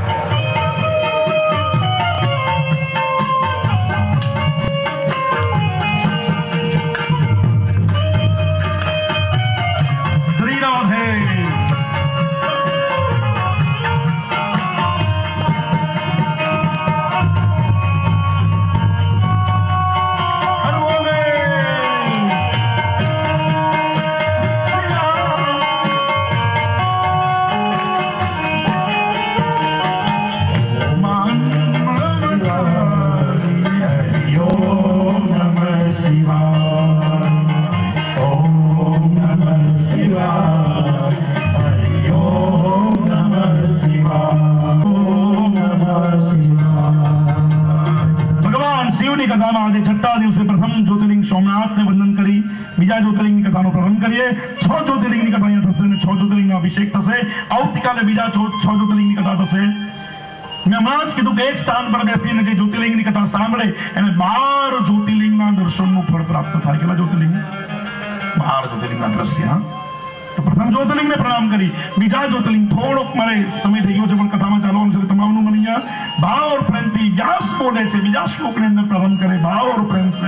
કથામાં આજે છઠ્ઠા દિવસે પ્રથમ જ્યોતિર્લિંગ સોમનાથને વંદન કરી બીજા જ્યોતિર્લિંગની કથાનો પ્રારંભ કરીએ. 6 જ્યોતિર્લિંગની કથા અહીંયા થશે અને 6 જ્યોતિર્લિંગનો અભિષેક થશે. આવતીકાલે બીજા 6 જ્યોતિર્લિંગની કથા થશે. મેં હમણાં જ કીધું કે એક સ્થાન પર બેસીને જે જ્યોતિર્લિંગની કથા સાંભળે એને 12 જ્યોતિર્લિંગના દર્શનનું ફળ પ્રાપ્ત થાય. કેટલા જ્યોતિર્લિંગ? 12 જ્યોતિર્લિંગના દ્રશ્ય. તો પ્રથમ જ્યોતિર્લિંગને પ્રણામ કરી બીજા જ્યોતિર્લિંગ થોડોક મારે સમય થઈ ગયો છે પણ કથામાં ચાલવાનું છે તમામનું મને અહીંયા ભાવ और प्रेम થી વ્યાસ બોલે છે બીજા શ્લોકની અંદર પ્રારંભ કરે ભાવ और प्रेम से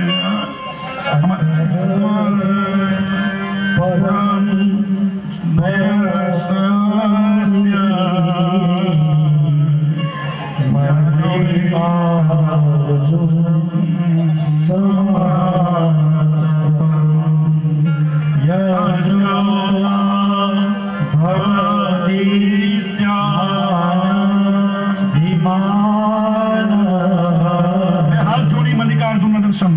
हाथ जोड़ी मल्लिकार्जुन दर्शन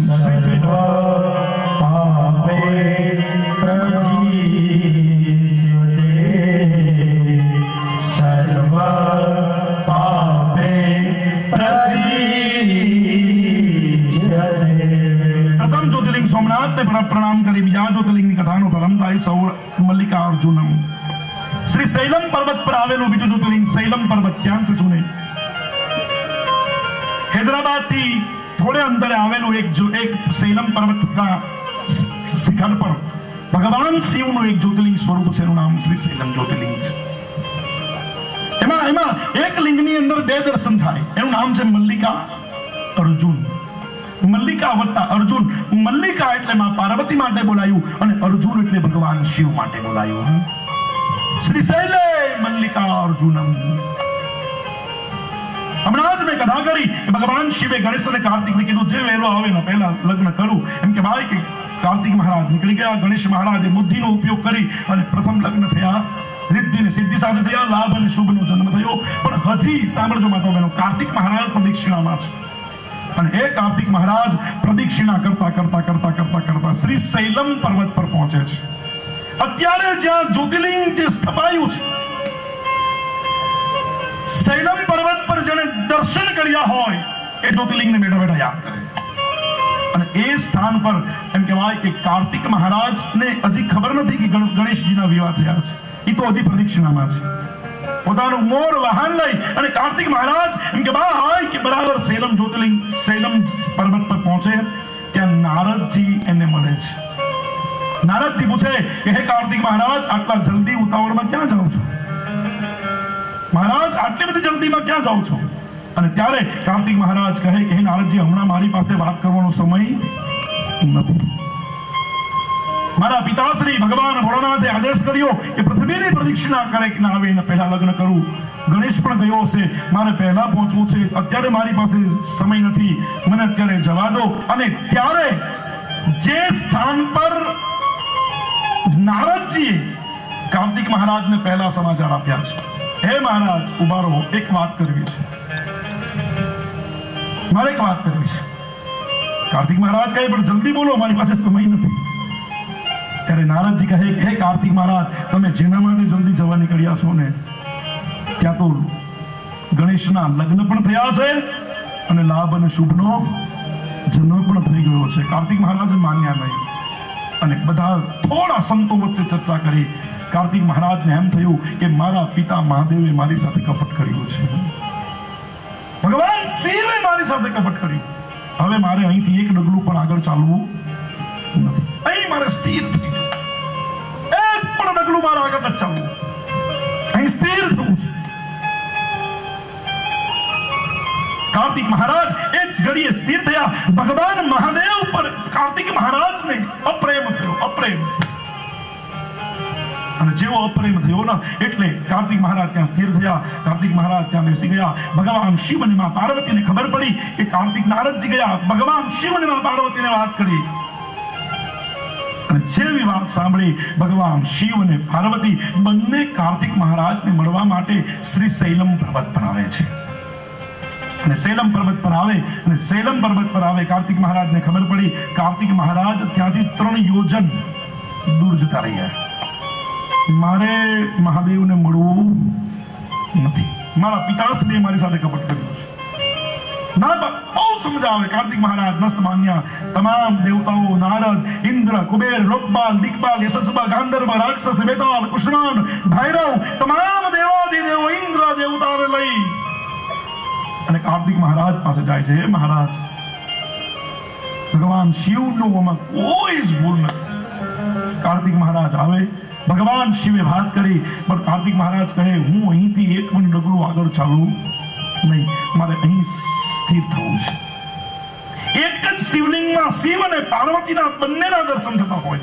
प्रथम ज्योतिर्लिंग सोमनाथ ने प्रणाम करी बीजा ज्योतिर्लिंग कथानो प्रारंभ થાય સૌ મલ્લિકાર્જુનમ. श्री शैलम पर्वत पर आवेલું બીજું જ્યોતિર્લિંગ शैलम पर्वत. ધ્યાન से सुने. हैदराबाद થી થોડે અંતરે આવેલું એક શૈલમ પર્વતના શિખર પર ભગવાન શિવનું એક જ્યોતિર્લિંગ સ્વરૂપ છે. એનું નામ શ્રી શૈલમ જ્યોતિર્લિંગ છે. એમાં એક લિંગની અંદર 2 દર્શન થાય. એનું નામ છે મલ્લિકા અર્જુન. મલ્લિકા વત્તા અર્જુન. મલ્લિકા એટલે માં પાર્વતી માટે બોલાયું અને અર્જુન એટલે ભગવાન શિવ માટે બોલાયું. શ્રી શૈલે મલ્લિકા અર્જુનમ. હમણાં જ મેં કથા કરી ભગવાન શિવે ગણેશ અને કાર્તિકને કીધું જે વહેલો આવે ને પહેલા લગ્ન કરું. એમ કે ભાઈ કે કાર્તિક મહારાજ નીકળી ગયા. ગણેશ મહારાજે બુદ્ધિનો ઉપયોગ કરી અને પ્રથમ લગ્ન થયા. રિદ્ધિ ને સિદ્ધિ સાથે થયા. લાભ અને શુભનો જન્મ થયો. પણ હજી સાંભળજો માતા બહેનો, કાર્તિક મહારાજ પ્રદક્ષિણામાં છે અને એ કાર્તિક મહારાજ પ્રદક્ષિણા કરતા કરતા કરતા કરતા કરતા શ્રી શૈલમ પર્વત પર પહોંચે છે. અત્યારે જ્યાં જ્યોતિર્લિંગ જે સ્થપાયું છે શૈલમ પર્વત પર જેને દર્શન કર્યા હોય એ જ્યોતિર્લિંગને બેઠા બેઠા યાદ કરે. અને એ સ્થાન પર એમ કહેવાય કે કાર્તિક મહારાજને હજી ખબર નથી કે ગણેશજીના વિવાહ થયા છે. એ તો હજી પ્રદક્ષિણામાં છે. પોતાનું મોર વાહન લઈ અને કાર્તિક મહારાજ એમ કે ભાઈ કે બરાબર શૈલમ જ્યોતિર્લિંગ શૈલમ પર્વત પર પહોંચે. ત્યાં નારદજી એને મળે છે. નારદજી પૂછે કે હે કાર્તિક મહારાજ, આટલા જલ્દી ઉતાવળમાં ક્યાં જાઓ છો? મહારાજ, આટલી બધી જલ્દીમાં ક્યાં જાઓ છો? અને ત્યારે કાર્તિક મહારાજ કહે કે હે નારદજી, હમણાં મારી પાસે વાત કરવાનો સમય નથી. મારા પિતાશ્રી ભગવાન ભોળાનાથે આદેશ કર્યો કે પૃથ્વીની પ્રદક્ષિણા કરે કે ના આવે એના પહેલા લગ્ન કરું. ગણેશ પણ ગયો છે, મારે પહેલા પહોંચવું છે. અત્યારે મારી પાસે સમય નથી, મને અત્યારે જવા દો. અને ત્યારે જે સ્થાન પર નારદજીએ કાર્તિક મહારાજને પહેલા સમાચાર આપ્યા છે, હે મહારાજ ઉભા રહો, એક વાત કરવી છે, મારે એક વાત કરવી છે. કાર્તિક મહારાજ કહે પણ જલ્દી બોલો, મારી પાસે સમય નથી. ત્યારે નારદજી કહે હે કાર્તિક મહારાજ, તમે જેના માટે જલ્દી જવા નીકળ્યા છો ને, ત્યાં તો ગણેશના લગ્ન પણ થયા છે અને લાભ અને શુભનો જન્મ પણ થઈ ગયો છે. કાર્તિક મહારાજ માન્યા નહીં અને બધા થોડા સંતો વચ્ચે ચર્ચા કરી. કાર્તિક મહારાજને એમ થયું કે મારા પિતા મહાદેવે મારી સાથે કપટ કર્યું છે, ભગવાન શિવે મારી સાથે કપટ કર્યું. હવે મારે અહીંથી એક ડગલું પણ આગળ ચાલવું નથી. અહીં મારે સ્થિર થઈ જવું, એક પણ ડગલું મારે આગળ નથી ચાલવું, અહીં સ્થિર થવું છે. કાર્તિક મહારાજ એ જ ઘડીએ સ્થિર થયા. ભગવાન મહાદેવ પર કાર્તિક મહારાજને અપ્રેમ થયો, અપ્રેમ. અને જેવો અપ્રેમ થયો ને એટલે કાર્તિક મહારાજ ત્યાં સ્થિર થયા. કાર્તિક મહારાજ ત્યાં બેસી ગયા. ભગવાન શિવ અને માં પાર્વતીને ખબર પડી કે કાર્તિક નારદજી ગયા. ભગવાન શિવ અને માં પાર્વતીને વાત કરી અને જેવી વાત સાંભળી ભગવાન શિવ અને પાર્વતી બંને કાર્તિક મહારાજને મળવા માટે શ્રી શૈલમ પર્વત પર આવે છે. અને શૈલમ પર્વત પર આવે અને શૈલમ પર્વત પર આવે કાર્તિક મહારાજને ખબર પડી કાર્તિક મહારાજ ત્યાંથી 3 યોજન દૂર જતા રહ્યા. મારે મહાદેવને મળવું નથી, મારા પિતાશ્રીએ મારી સાથે કપટ કર્યું છે. ના બહુ સમજાવે. કાર્તિક મહારાજ ન માન્યા. તમામ દેવતાઓ નારદ, ઇન્દ્ર, કુબેર, લોકપાલ, દિક્પાલ, યશસ્વા, ગાંધર્વ, રાક્ષસ, વેતાલ, કુષ્માંડ, ભૈરવ તમામ દેવાધિદેવો ઇન્દ્ર દેવતાને લઈ અને કાર્તિક મહારાજ પાસે જાય છે. હે મહારાજ, ભગવાન શિવનું આમાં કોઈ જ ભૂલ નથી. કાર્તિક મહારાજ આવે, ભગવાન શિવે વાત કરી પણ કાર્તિક મહારાજ કહે હું અહીંથી એક પણ ડગલું આગળ ચાલવું નહીં, મારે અહીં સ્થિર થવું છે. એક જ શિવલિંગમાં શિવ અને પાર્વતીના બંનેના દર્શન થતા હોય.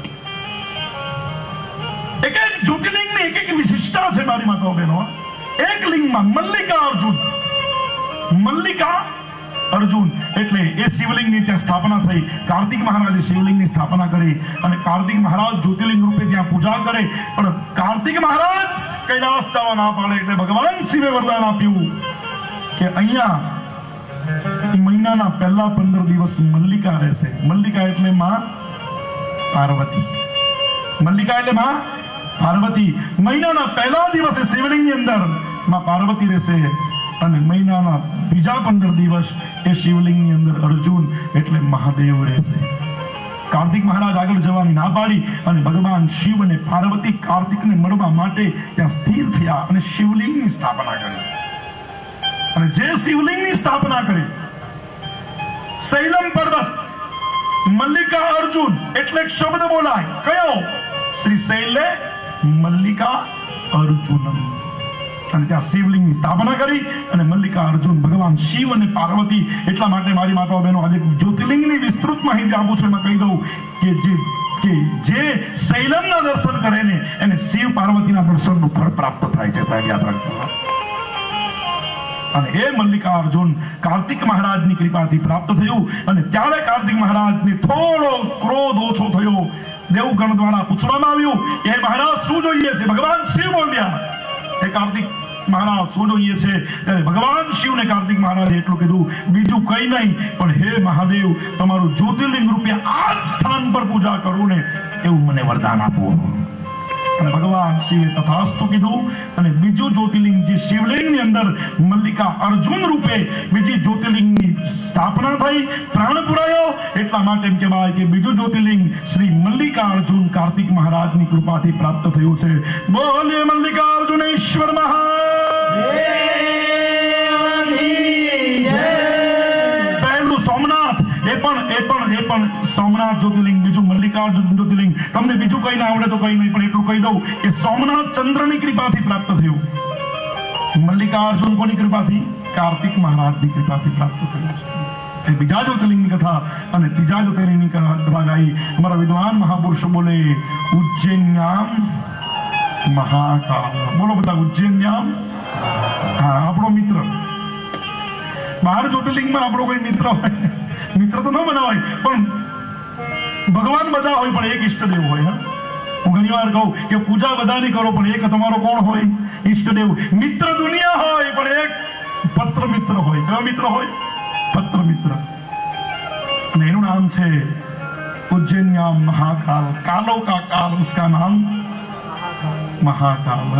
એક એક જ્યોતિર્લિંગની એક એક વિશિષ્ટતા છે મારી માતાઓ બહેનો. એક લિંગમાં મલ્લિકા અર્જુન, મલ્લિકા અર્જુન એટલે એ શિવલિંગની ત્યાં સ્થાપના થઈ. કાર્તિક મહારાજે શિવલિંગની સ્થાપના કરી અને કાર્તિક મહારાજ જ્યોતિર્લિંગ રૂપે ત્યાં પૂજા કરે. પણ કાર્તિક મહારાજ કૈલાસ જવા ના પાડે એટલે ભગવાન શિવે વરદાન આપ્યું કે અહીંયા મહિનાના પહેલા 15 દિવસ મલ્લિકા રહેશે. મલ્લિકા એટલે માં પાર્વતી. મલ્લિકા એટલે માં પાર્વતી. મહિનાના પહેલા દિવસે શિવલિંગની અંદર માં પાર્વતી રહેશે અને મહિનાના બીજા 15 દિવસ એ શિવલિંગની અંદર અર્જુન એટલે મહાદેવ રહેશે. કાર્તિક મહારાજ આગળ જવાની ના પાડી અને ભગવાન શિવ અને પાર્વતી કાર્તિકને મળવા માટે ત્યાં સ્થિર થયા અને શિવલિંગની સ્થાપના કરી. અને જે શિવલિંગની સ્થાપના કરી શૈલમ પર્વત, મલ્લિકા અર્જુન એટલે એક શબ્દ બોલાય કયો? શ્રી શૈલે મલ્લિકા અર્જુનમ. અને ત્યાં શિવલિંગની સ્થાપના કરી અને મલ્લિકા અર્જુન ભગવાન શિવ અને પાર્વતી. એટલા માટે મારી માતાઓ બહેનો આજે જ્યોતિર્લિંગની વિસ્તૃત માહિતી આપું છું. એમાં કહી દઉં કે જે શૈલમના દર્શન કરે ને એને શિવ પાર્વતીના દર્શનનું ફળ પ્રાપ્ત થાય છે. સાહેબ યાદ રાખજો. અને એ મલ્લિકા અર્જુન કાર્તિક મહારાજની કૃપાથી પ્રાપ્ત થયું. અને ત્યારે કાર્તિક મહારાજને થોડો ક્રોધ ઓછો થયો. દેવગણ દ્વારા પૂછવામાં આવ્યું કે મહારાજ શું જોઈએ છે? ભગવાન શિવ બોલ્યા હે કાર્તિક મહારાજ શું જોઈએ છે? ત્યારે ભગવાન શિવને કાર્તિક મહારાજે એટલું કીધું બીજું કઈ નહીં પણ હે મહાદેવ, તમારું જ્યોતિર્લિંગ રૂપે આ જ સ્થાન પર પૂજા કરું ને એવું મને વરદાન આપો. અને ભગવાન શિવે તથાસ્તુ કીધું અને બીજું જ્યોતિર્લિંગ જે શિવલિંગની અંદર મલ્લિકા અર્જુન રૂપે બીજી જ્યોતિર્લિંગની સ્થાપના થઈ, પ્રાણ પુરાયો. એટલા માટે એમ કહેવાય કે બીજું જ્યોતિર્લિંગ શ્રી મલ્લિકા અર્જુન કાર્તિક મહારાજની કૃપાથી પ્રાપ્ત થયું છે. બોલે મલ્લિકા અર્જુનેશ્વર મહાદેવની જય. પહેલું સોમનાથ એ પણ સોમનાથ જ્યોતિર્લિંગ, બીજું મલ્લિકાર્જુન જ્યોતિર્લિંગ. તમને બીજું કઈ ના આવડે તો કઈ નહીં, પણ એટલું કહી દઉં કે સોમનાથ ચંદ્રની કૃપાથી પ્રાપ્ત થયું. મલ્લિકાર્જુન કોની કૃપાથી? કાર્તિક મહારાજની કૃપાથી પ્રાપ્ત થયું છે. એ બીજા જ્યોતિર્લિંગની કથા અને ત્રીજા જ્યોતિર્લિંગની કથા ગાઈ. અમારા વિદ્વાન મહાપુરુષો બોલે ઉજ્જૈન્યામ મહાકાલ. બોલો બધા ઉજ્જૈન્યામ. હા, આપણો મિત્ર. 12 જ્યોતિર્લિંગમાં આપણો કોઈ મિત્ર હોય, મિત્ર તો ન બનાવાય, પણ ભગવાન બધા હોય પણ એક ઈષ્ટદેવ હોય. હું ઘણી વાર કહું કે પૂજા બધાની કરો પણ એક તમારો કોણ હોય? ઈષ્ટદેવ. મિત્ર દુનિયા હોય પણ એક પત્ર મિત્ર હોય. કયો મિત્ર હોય? પત્ર મિત્ર. અને એનું નામ છે उज्जैन्याम महाकाल. कालों का काल, उसका नाम महाकाल.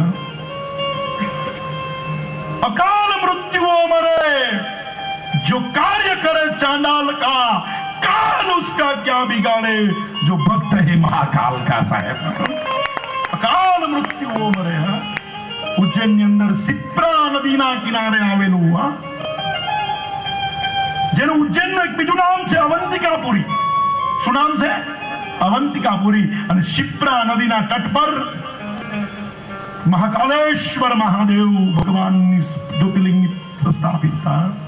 अकाल मृत्यु मरे जो कार्य करे चांडाल का, काल उसका क्या बिगाड़े जो भक्त है महाकाल का. साहेब, अकाल मृत्यु मरे. उज्जैन ની અંદર સિપ્રા નદીના કિનારે આવેલું, જેનું ઉજ્જૈનનું એક બીજું નામ છે અવંતિકાપુરી. શું નામ છે? અવંતિકાપુરી. અને શિપ્રા નદીના તટ પર મહાકાલેશ્વર મહાદેવ ભગવાનની જ્યોતિર્લિંગ સ્થાપિત.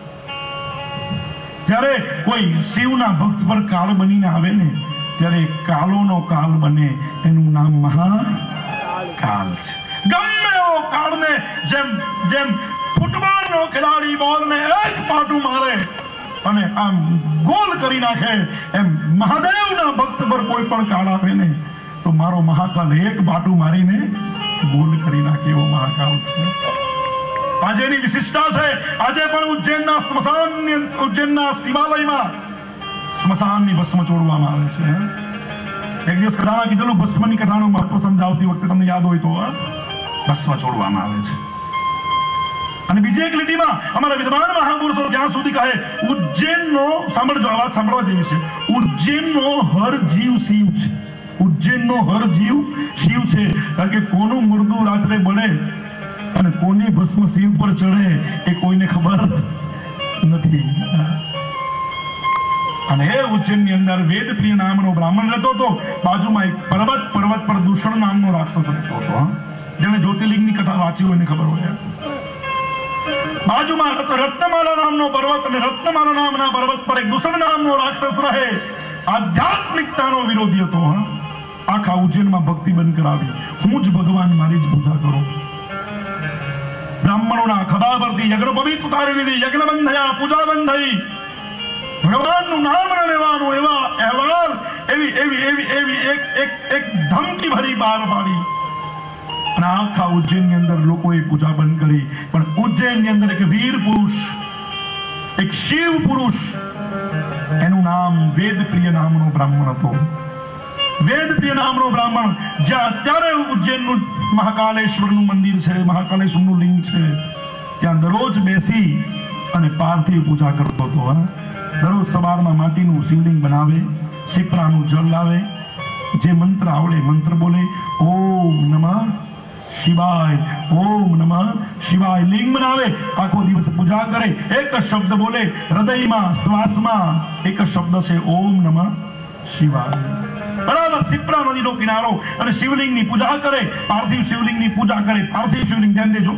જ્યારે કોઈ શિવના ભક્ત પર કાળ બનીને આવે ને ત્યારે કાલોનો કાલ બને, એનું નામ મહાકાલ છે. ગમે એવો કાળને જેમ જેમ ફૂટબોલનો ખેલાડી બોલને એક પાટું મારે અને આમ ગોલ કરી નાખે, એમ મહાદેવના ભક્ત પર કોઈ પણ કાળ આવે ને તો મારો મહાકાલ એક બાટું મારીને ગોલ કરી નાખે એવો મહાકાલ છે. આજેની વિશિષ્ટતા છે. આજે પણ ઉજ્જૈનના સ્મશાનની, ઉજ્જૈનના શિવાલયમાં સ્મશાનની ભસ્મ ચોડવામાં આવે છે. એક દિવસ કથામાં કીધેલું, ભસ્મની કથાનું મહત્વ સમજાવતી વખતે તમને યાદ હોય તો ભસ્મ ચોડવામાં આવે છે. અને બીજી એક લીટીમાં અમારા વિદ્વાન મહાપુરુષો ત્યાં સુધી કહે, ઉજ્જૈનનો, સાંભળજો આ વાત સાંભળવા જેવી છે, ઉજ્જૈનનો હર જીવ શિવ છે. ઉજ્જૈનનો હર જીવ શિવ છે. કારણ કે કોનું મુર્દું રાત્રે બળે અને કોની ભસ્મ શિવ પર ચડે એ કોઈને ખબર નથી. અને એ ઉજ્જૈનની અંદર વેદપ્રિય નામનો બ્રાહ્મણ રહેતો હતો. બાજુમાં એક પર્વત પર દૂષણ નામનો રાક્ષસ રહેતો હતો. જેને જ્યોતિર્લિંગની કથા વાંચી હોય એને ખબર હોય. બાજુમાં રત્નમાલા નામનો પર્વત અને રત્નમાલા નામના પર્વત પર એક દૂષણ નામનો રાક્ષસ રહે. આધ્યાત્મિકતાનો વિરોધી હતો. આખા ઉજ્જૈનમાં ભક્તિ બંધ કરાવી. હું જ ભગવાન, મારી જ પૂજા કરો. બ્રાહ્મણોના ખભા પરથી યજ્ઞ પવિત્ર ઉતારી લીધી. યજ્ઞ બંધ થયા, પૂજા બંધ થઈ. ભગવાનનું નામ ન લેવાનું એવા અહેવાલ, એવી એક ધમકી ભરી બહાર પાડી. અને આખા ઉજ્જૈનની અંદર લોકોએ પૂજા બંધ કરી. પણ ઉજ્જૈનની અંદર એક વીર પુરુષ, એક શિવ પુરુષ, એનું નામ વેદપ્રિય નામનો બ્રાહ્મણ હતો. વેદપ્રિય નામનો બ્રાહ્મણ, જ્યાં અત્યારે ઉજ્જૈનનું મહાકાલેશ્વરનું મંદિર છે, મહાકાલેશ્વરનું લિંગ છે, ત્યાં દરરોજ બેસી અને પાર્થિવ પૂજા કરતો હતો. દરરોજ સવારમાં માટીનું શિવલિંગ બનાવે, શિપ્રાનું જળ લાવે, જે મંત્ર આવડે મંત્ર બોલે, ઓમ નમઃ શિવાય, ઓમ નમઃ શિવાય લિંગ બનાવે. આખો દિવસ પૂજા કરે, એક જ શબ્દ બોલે. હૃદયમાં, શ્વાસમાં એક જ શબ્દ છે, ઓમ નમઃ શિવાય. બરાબર શિપ્રા નદીનો કિનારો, અને શિવલિંગની પૂજા કરે, પાર્થિવ શિવલિંગની પૂજા કરે. પાર્થિવ શિવલિંગ ધ્યાન દેજો.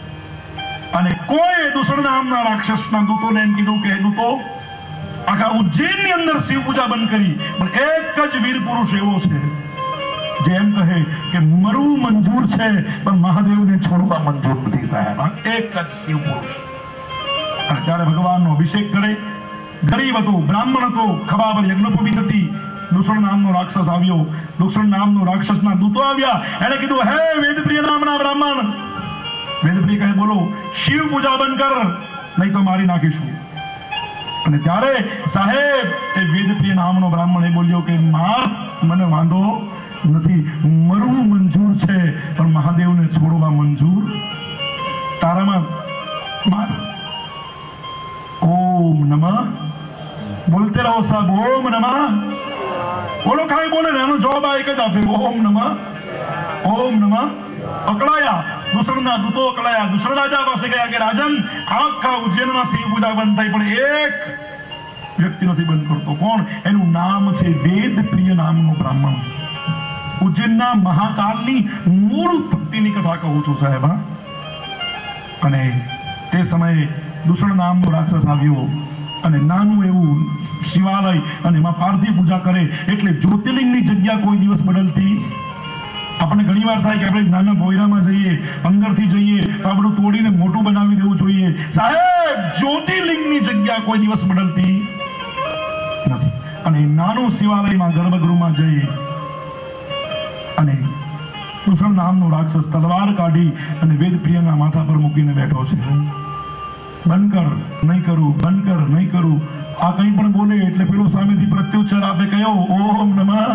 અને કોઈ દૂષણ નામના રાક્ષસના દૂતોને એમ કીધું કે દૂતો, આખા ઉજ્જૈનની અંદર શિવ પૂજા બંધ કરી, પણ એક જ વીર પુરુષ એવો છે જે એમ કહે કે મરવું મંજૂર છે પણ મહાદેવને છોડવા મંજૂર નથી. સાહેબ, એક જ શિવ પુરુષ. અને ત્યારે ભગવાનનો અભિષેક કરે. ગરીબ હતો, બ્રાહ્મણ હતો, ખભા પર યજ્ઞોપવીત હતી. દૂષણ નામનો રાક્ષસ આવ્યો. દૂષણ નામનો રાક્ષસના દૂતો આવ્યા. એને કીધું, હે વેદપ્રિય નામના બ્રાહ્મણ. વેદપ્રિય કહે, બોલો, શિવ પૂજા બંધ કર, નહીં તો મારી નાખીશું. અને ત્યારે સાહેબ એ વેદપ્રિય નામનો બ્રાહ્મણ એ બોલ્યો કે માર, મને વાંધો નથી, મરવું મંજૂર છે પણ મહાદેવને છોડવા મંજૂર. તારામાં માર. ઓમ નમઃ બોલતે રહો સાહેબ, ઓમ નમઃ. બોલો, કાંઈ બોલે ને એનો જવાબ આ એક જ આપે, ઓમ નમઃ, ઓમ નમઃ. અકળાયા, દૂષણના દૂતો અકળાયા. દૂષણ રાજા પાસે ગયા કે રાજન, આખા ઉજ્જૈનમાં શિવ પૂજા બંધ થઈ, પણ વ્યક્તિ નથી બંધ કરતો. કોણ? એનું નામ છે વેદ પ્રિય નામનો બ્રાહ્મણ. ઉજ્જૈનના મહાકાલની મૂળ ઉત્પત્તિની કથા કહું છું સાહેબ. અને તે સમયે દૂષણ નામનો રાક્ષસ આવ્યો અને નાનું એવું શિવાલય અને એમાં પાર્થિવ પૂજા કરે એટલે જ્યોતિર્લિંગની જગ્યા કોઈ દિવસ બદલતી. આપણે ઘણી વાર થાય કે આપણે નાના ભોયરામાં જઈએ, અંદરથી જઈએ તો આપણે તોડીને મોટું બનાવી દેવું જોઈએ. સાહેબ, જ્યોતિર્લિંગની જગ્યા કોઈ દિવસ બદલતી નથી. અને નાનું શિવાલયમાં ગર્ભગૃહમાં જઈએ અને દૂષણ નામનો રાક્ષસ તલવાર કાઢી અને વેદપ્રિયના માથા પર મૂકીને બેઠો છે. બંધ કર, નહીં કરું, બંધ કર, નહીં કરું. આ કંઈ પણ બોલે એટલે પેલો સામેથી પ્રત્યુચ્ચાર આપે, કયો? ઓમ નમઃ.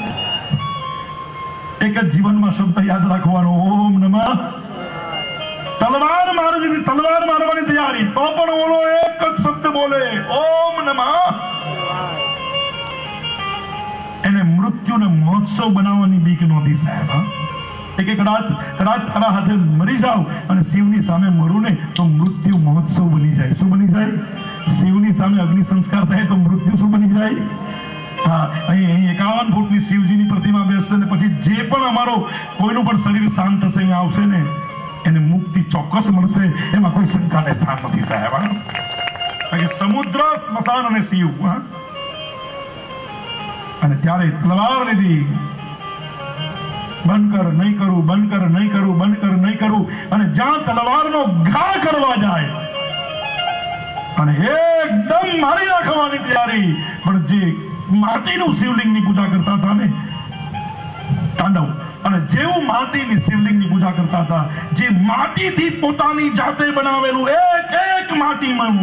એક જ જીવનમાં શબ્દ યાદ રાખવાનો, ઓમ નમઃ. તલવાર મારવાની તૈયારી, તો પણ ઓલો એક જ શબ્દ બોલે, ઓમ નમઃ. એને મૃત્યુને મહોત્સવ બનાવવાની બીક નહોતી સાહેબ. કે કદાચ તારા હાથે મરી જાવ અને શિવની સામે મરું ને તો મૃત્યુ મહોત્સવ બની જાય. શું બની જાય? શિવની સામે અગ્નિ સંસ્કાર થાય તો મૃત્યુ શું બની જાય? હા, અહીં 51 ફૂટની શિવજીની પ્રતિમા બેસશે ને પછી જે પણ અમારો કોઈનું પણ શરીર શાંત થશે, અહીંયા આવશે ને એને મુક્તિ ચોક્કસ મળશે, એમાં કોઈ શંકાને સ્થાન નથી સાહેબ. કારણ કે સમુદ્ર, સ્મશાન અને શિવ. અને ત્યારે તલવાર લીધી. બંધ કર, નહીં કરું, બંધ કર, નહીં કરું, બંધ કર, નહીં કરું. અને જ્યાં તલવારનો ઘા કરવા જાય અને એકદમ મારી નાખવાની તૈયારી, પણ જે માટીનું શિવલિંગની પૂજા કરતા હતા ને તાંડવ, અને જેવું માટીની શિવલિંગની પૂજા કરતા હતા, જે માટીથી પોતાની જાતે બનાવેલું એક માટીમાં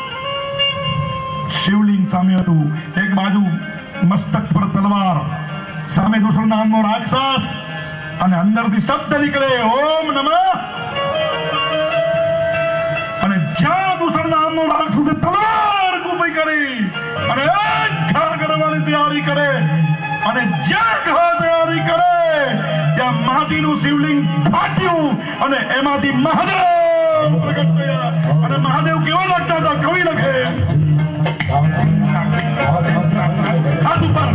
શિવલિંગ સામે હતું. એક બાજુ મસ્તક પર તલવાર, સામે દૂષણ નામનો રાક્ષસ, અને અંદરથી શબ્દ નીકળે, ઓમ નમઃ. અને જ્યાં દૂષણ નામનો રાક્ષસે તલવાર ઊભી કરી અને એક ઘા કરવાની તૈયારી કરે, અને જ્યાં ઘા તૈયારી કરે ત્યાં માટીનું શિવલિંગ ફાટ્યું અને એમાંથી મહાદેવ પ્રગટ થયા. અને મહાદેવ કેવા લાગતા હતા? કવિ લખે, હાથ ઉપર.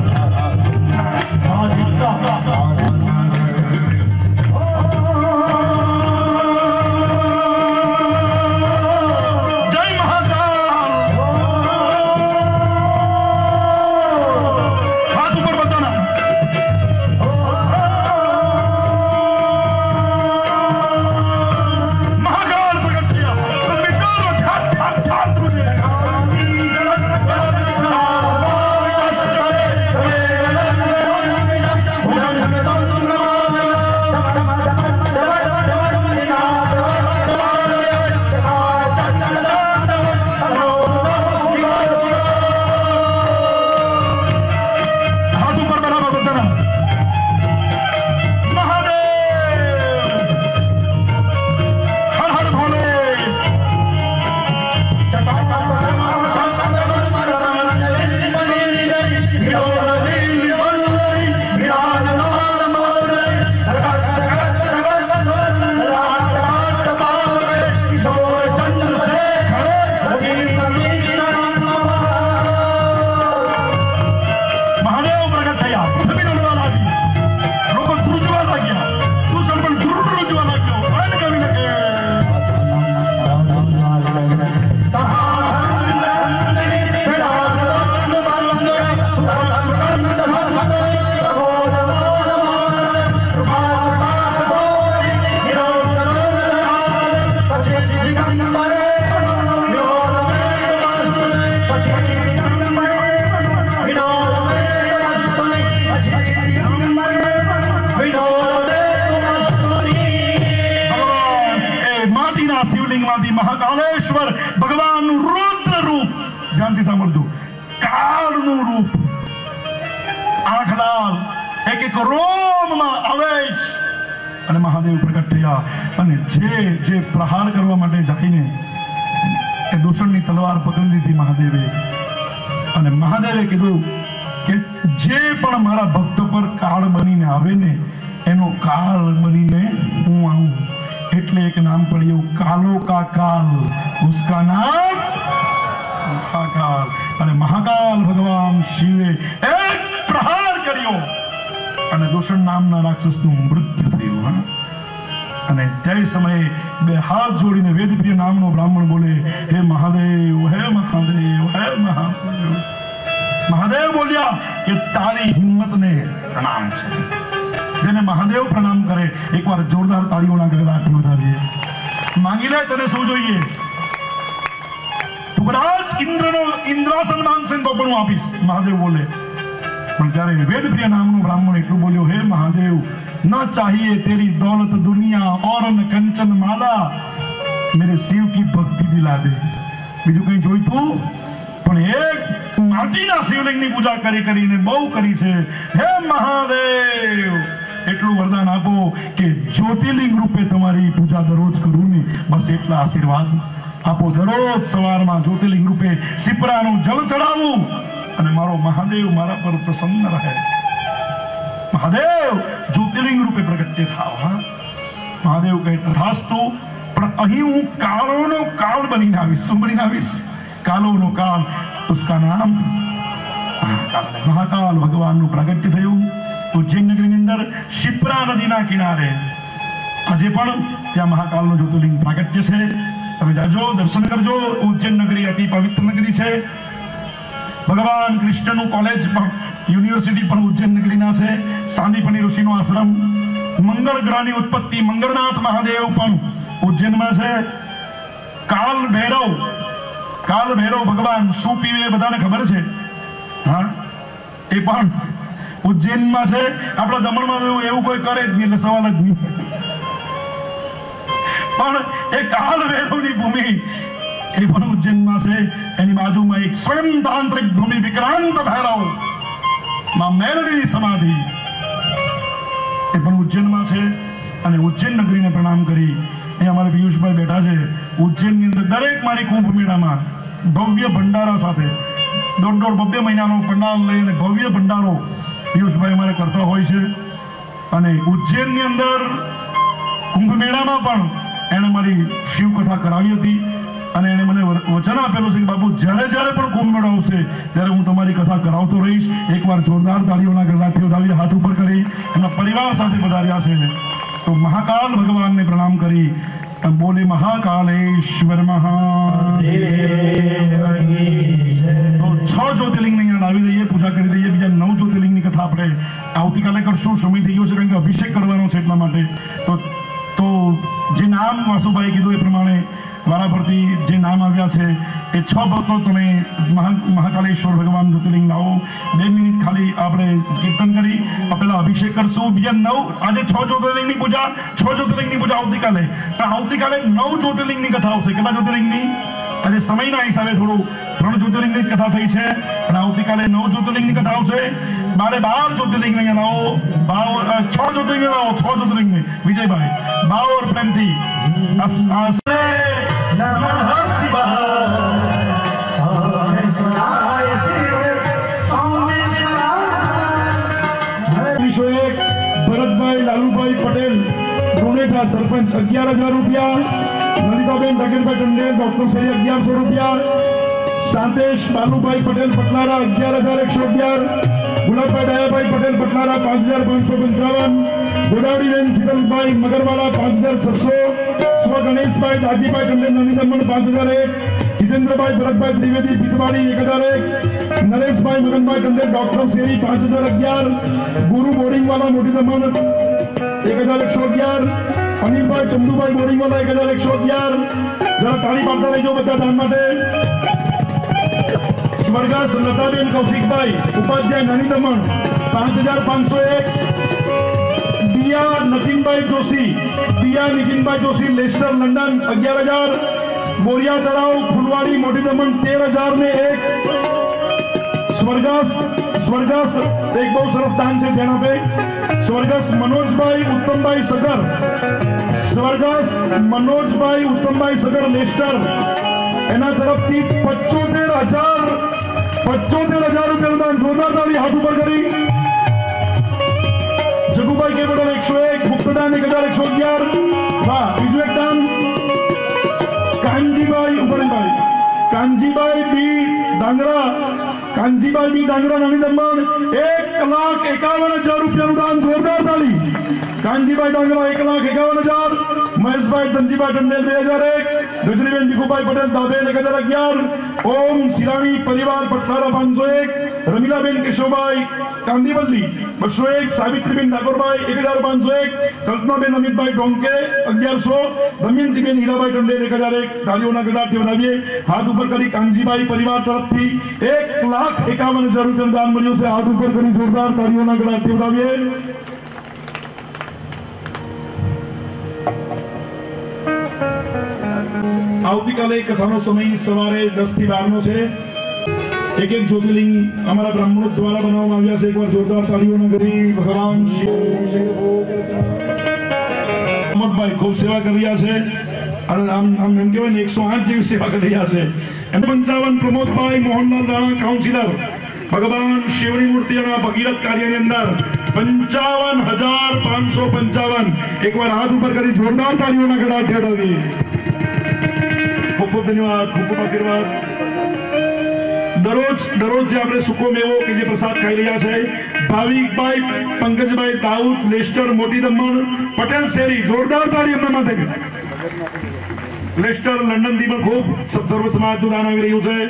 મહાકાલેશ્વર ભગવાનનું રુદ્ર રૂપ, ધ્યાનથી સાંભળજો, કાળનું રૂપ, આંખ લાલ, એક રોમમાં આવેશ, અને મહાદેવ પ્રગટ થયા. અને જે પ્રહાર કરવા માટે જઈને એ દૂષણની તલવાર પકડી લીધી મહાદેવે. અને મહાદેવે કીધું કે જે પણ મારા ભક્ત પર કાળ બનીને આવે ને એનો કાળ બનીને હું આવું. એટલે એક નામ પડ્યું, કાલો કા કાલ, ઉસકા નામ મહાકાલ. અને મહાકાલ ભગવાન શિવે એક પ્રહાર કર્યો અને દૂષણ નામના રાક્ષસનું મૃત્યુ થયું. અને તે સમયે બે હાથ જોડીને વેદપ્રિય નામનો બ્રાહ્મણ બોલે, હે મહાદેવ, હે મહાદેવ, હે મહાદેવ. મહાદેવ બોલ્યા કે તારી હિંમતને પ્રણામ છે. જેને મહાદેવ પ્રણામ કરે એકવાર જોરદાર તાળીઓના ગગડાટ વધારીએ. માંગી લે, તને શું જોઈએ? તું કદાચ ઇન્દ્રાસન માંગશે તો પણ હું આપીશ, મહાદેવ બોલે. પણ ત્યારે વેદપ્રિય નામનો બ્રાહ્મણ એટલું બોલ્યો, હે મહાદેવ, ન चाहिए तेरी दौलत दुनिया और न कंचन माला, मेरे शिव की भक्ति दिला दे. બીજું કઈ જોઈતું? પણ એક માટીના શિવલિંગની પૂજા કરીને બહુ કરી છે. હે મહાદેવ, એટલું વરદાન આપો કે જ્યોતિર્લિંગ રૂપે તમારી પૂજા દરરોજ કરું ને, બસ એટલા આશીર્વાદ આપો. દરરોજ સવારમાં જ્યોતિર્લિંગ રૂપે સિપરાનું જળ ચડાવું અને મારો મહાદેવ મારા પર પ્રસન્ન રહે. મહાદેવ જ્યોતિર્લિંગ રૂપે પ્રગટ્ય થાવ. મહાદેવ કહે, તથાસ્તુ. પણ અહીં હું કાળોનો કાળ બનીને આવીશ. શું બનીને આવીશ? કાલોનો કાળ. ઉસકા નામ મહાકાલ ભગવાનનું પ્રાગટ્ય થયું ઉજ્જૈન નગરીની અંદર શિપ્રા નદીના કિનારે. આજે પણ ત્યાં મહાકાલનું જ્યોતિર્લિંગ પ્રાગટ્ય છે. તમે જાજો, દર્શન કરજો. ઉજ્જૈન નગરી અતિ પવિત્ર નગરી છે. ભગવાન કૃષ્ણનું કોલેજ પણ, યુનિવર્સિટી પણ ઉજ્જૈન નગરીના છે. સાંદીપની ઋષિનો આશ્રમ, મંગળ ગ્રહની ઉત્પત્તિ મંગળનાથ મહાદેવ પણ ઉજ્જૈનમાં છે. કાલ ભૈરવ ભગવાન શું પીવે બધાને ખબર છે? હા, એ પણ ઉજ્જૈનમાં છે. આપણા દમણમાં એવું કોઈ કરે જ નહીં, એટલે સવાલ જ નહીં. પણ એ કાલ ભૈરવની ભૂમિ એ પણ ઉજ્જૈનમાં છે. એની બાજુમાં એક સ્વયં તાંત્રિક ભૂમિ વિક્રાંત ભૈરવ માં મેલડીની સમાધિ એ પણ ઉજ્જૈનમાં છે. અને ઉજ્જૈન નગરીને પ્રણામ કરી અહીંયા અમારે પિયુષભાઈ બેઠા છે. ઉજ્જૈનની અંદર દરેક મારી કુંભ મેળામાં ભવ્ય ભંડારા સાથે 1.5-2 મહિનાનો પંડાલ લઈને ભવ્ય ભંડારો પિયુષભાઈ અમારે કરતા હોય છે. અને ઉજ્જૈનની અંદર કુંભ મેળામાં પણ એણે મારી શિવકથા કરાવી હતી. અને એને મને વચન આપેલું છે કે બાપુ, જ્યારે પણ કુંભ મેળો આવશે ત્યારે હું તમારી કથા કરાવતો રહીશ. એકવાર જોરદાર તાળીઓના ગગડાટથી વધાવી હાથ ઉપર કરી એમના પરિવાર સાથે પધાર્યા છે. તો મહાકાલ ભગવાનને પ્રણામ કરી બોલે, મહાકાલેશ્વર મહાદેવ. તો 6 જ્યોતિર્લિંગને અહીંયા લાવી દઈએ, પૂજા કરી દઈએ. બીજા 9 જ્યોતિર્લિંગની કથા આપણે આવતીકાલે કરશું. સમય થઈ ગયો છે કારણ કે અભિષેક કરવાનો છે એટલા માટે. તો જે નામ વાસુભાઈ કીધું એ પ્રમાણે વારાફરતી જે નામ આવ્યા છે એ 6 ભક્તો તમે મહાકાલેશ્વર ભગવાન જ્યોતિર્લિંગ લાવો. 2 મિનિટ ખાલી આપણે કીર્તન કરી પેલા અભિષેક કરશું. બીજા 9, આજે 6 જ્યોતિર્લિંગની પૂજા, 6 જ્યોતિર્લિંગની પૂજા આવતીકાલે. પણ આવતીકાલે 9 જ્યોતિર્લિંગની કથા આવશે. કેટલા જ્યોતિર્લિંગની? આજે સમયના હિસાબે થોડું 3 જ્યોતિર્લિંગની કથા થઈ છે, પણ આવતીકાલે 9 જ્યોતિર્લિંગની કથા આવશે. 12 જ્યોતિર્લિંગ અહીંયા લાવો. 6 જ્યોતિર્લિંગ લાવો. 6 જ્યોતિર્લિંગ વિજયભાઈ ભાવ ઓર પ્રેમથી નમઃ શિવાય ભરતભાઈ લાલુભાઈ પટેલ ડોનેટા સરપંચ 11,000 રૂપિયા. લલિતાબેન ધગરભાઈ ટંડેલ ડોક્ટર સહી 1100 રૂપિયા. શાંતેશ બાલુભાઈ પટેલ પટલારા 11,111. ગુલાબભાઈ દયાભાઈ પટેલ પટલારા 5,555. ગોડાડીબેન શીતલભાઈ મગરવાલા 5,600. સ્વ ગણેશભાઈ દાજીભાઈ ટંડેલ નાની દમણ 5,001. જીતેન્દ્રભાઈ ભરતભાઈ ત્રિવેદી પીતવાડી 1,001. નરેશભાઈ મગનભાઈ ટંડેલ ડોક્ટર શેરી 5,011. ગુરુ બોરિંગવાલા મોટી દમણ 1,111. અનિલભાઈ ચંદુભાઈ બોરિંગવાલા 1,111. જરા તાળી પાડતા રહેજો બધા દાન માટે. સ્વર્ગસ્થ લતાબેન કૌશિકભાઈ ઉપાધ્યાય નાની દમણ 5,501. Diya Nitinbhai Joshi Leicester London 11,000. બોરિયા તળાવ ફુલવાડી મોટી દમણ 13,001. સ્વર્ગસ્થ એક બહુ સરસ દાન છે, ધ્યાન આપે. સ્વર્ગસ્થ મનોજભાઈ ઉત્તમભાઈ સગર લેસ્ટર, એના તરફથી 75,000 રૂપિયાનું દાન. જોરદાર તાળી હાથ ઉપર કરી. જગુભાઈ કેવડલ 101. ગુપ્તદાન 1,111. વાહ. બીજું એક દાન કાનજીભાઈ બી ડાંગરા કાંજીભાઈ બી ડાંગરા નાની દમણ 1,51,000 રૂપિયાનું દાન. જોરદાર તાળી. કાંજીભાઈ ડાંગરા 1,51,000. મહેશભાઈ ધનજીભાઈ ટંડેલ 2001. ગજરીબેન ભીખુભાઈ પટેલ દાબેલ 1011. ઓમ સિરાણી પરિવાર પટનારા 501. રમીલાબેન કેશવભાઈ કાંદીવલ્લી 201. સાવિત્રીબેન ડાકોરભાઈ 1501. કલ્પનાબેન અમિતભાઈ ડોંકે 1100. દમયંતીબેન હીરાભાઈ ટંડેલ 1001. તાળીઓના ગડાટથી વધાવીએ. હાથ ઉપર કરી કાંજીભાઈ પરિવાર તરફથી 1,51,000 રૂપિયાનું દાન મળ્યું છે. હાથ ઉપર કરી જોરદાર તાળીઓના ગડાટથી વધાવીએ. આવતીકાલે કથાનો સમય સવારે 10 થી 12 નો છે. એક જ્યોતિર્લિંગ અમારા બ્રાહ્મણો દ્વારા બનાવવામાં આવ્યા છે. એકવાર જોરદાર તાળીઓના ગરી ભગવાન અમતભાઈ ખૂબ સેવા કરી રહ્યા છે અને આમ એમ કહેવાય ને 108 જેવી સેવા કરી રહ્યા છે. 55 પ્રમોદભાઈ મોહનલાલ રાણા કાઉન્સિલર ભગવાન શિવની મૂર્તિ અને ભગીરથ કાર્યની અંદર 55,555. એકવાર હાથ ઉપર કરી જોરદાર તાળીઓના ગળા ઠેરવી. ખૂબ ખૂબ ધન્યવાદ. ખૂબ ખૂબ આશીર્વાદ. દરરોજ જે આપણે સૂકો મેવો કે જે પ્રસાદ ખાઈ રહ્યા છે ભાવિકભાઈ પંકજભાઈ દાઉદ લેસ્ટર મોટી દમણ પટેલ શેરી. જોરદાર તાળી એમના માટે. લેસ્ટર લંડન થી પણ ખૂબ સર્વ સમાજનું દાન આવી રહ્યું છે.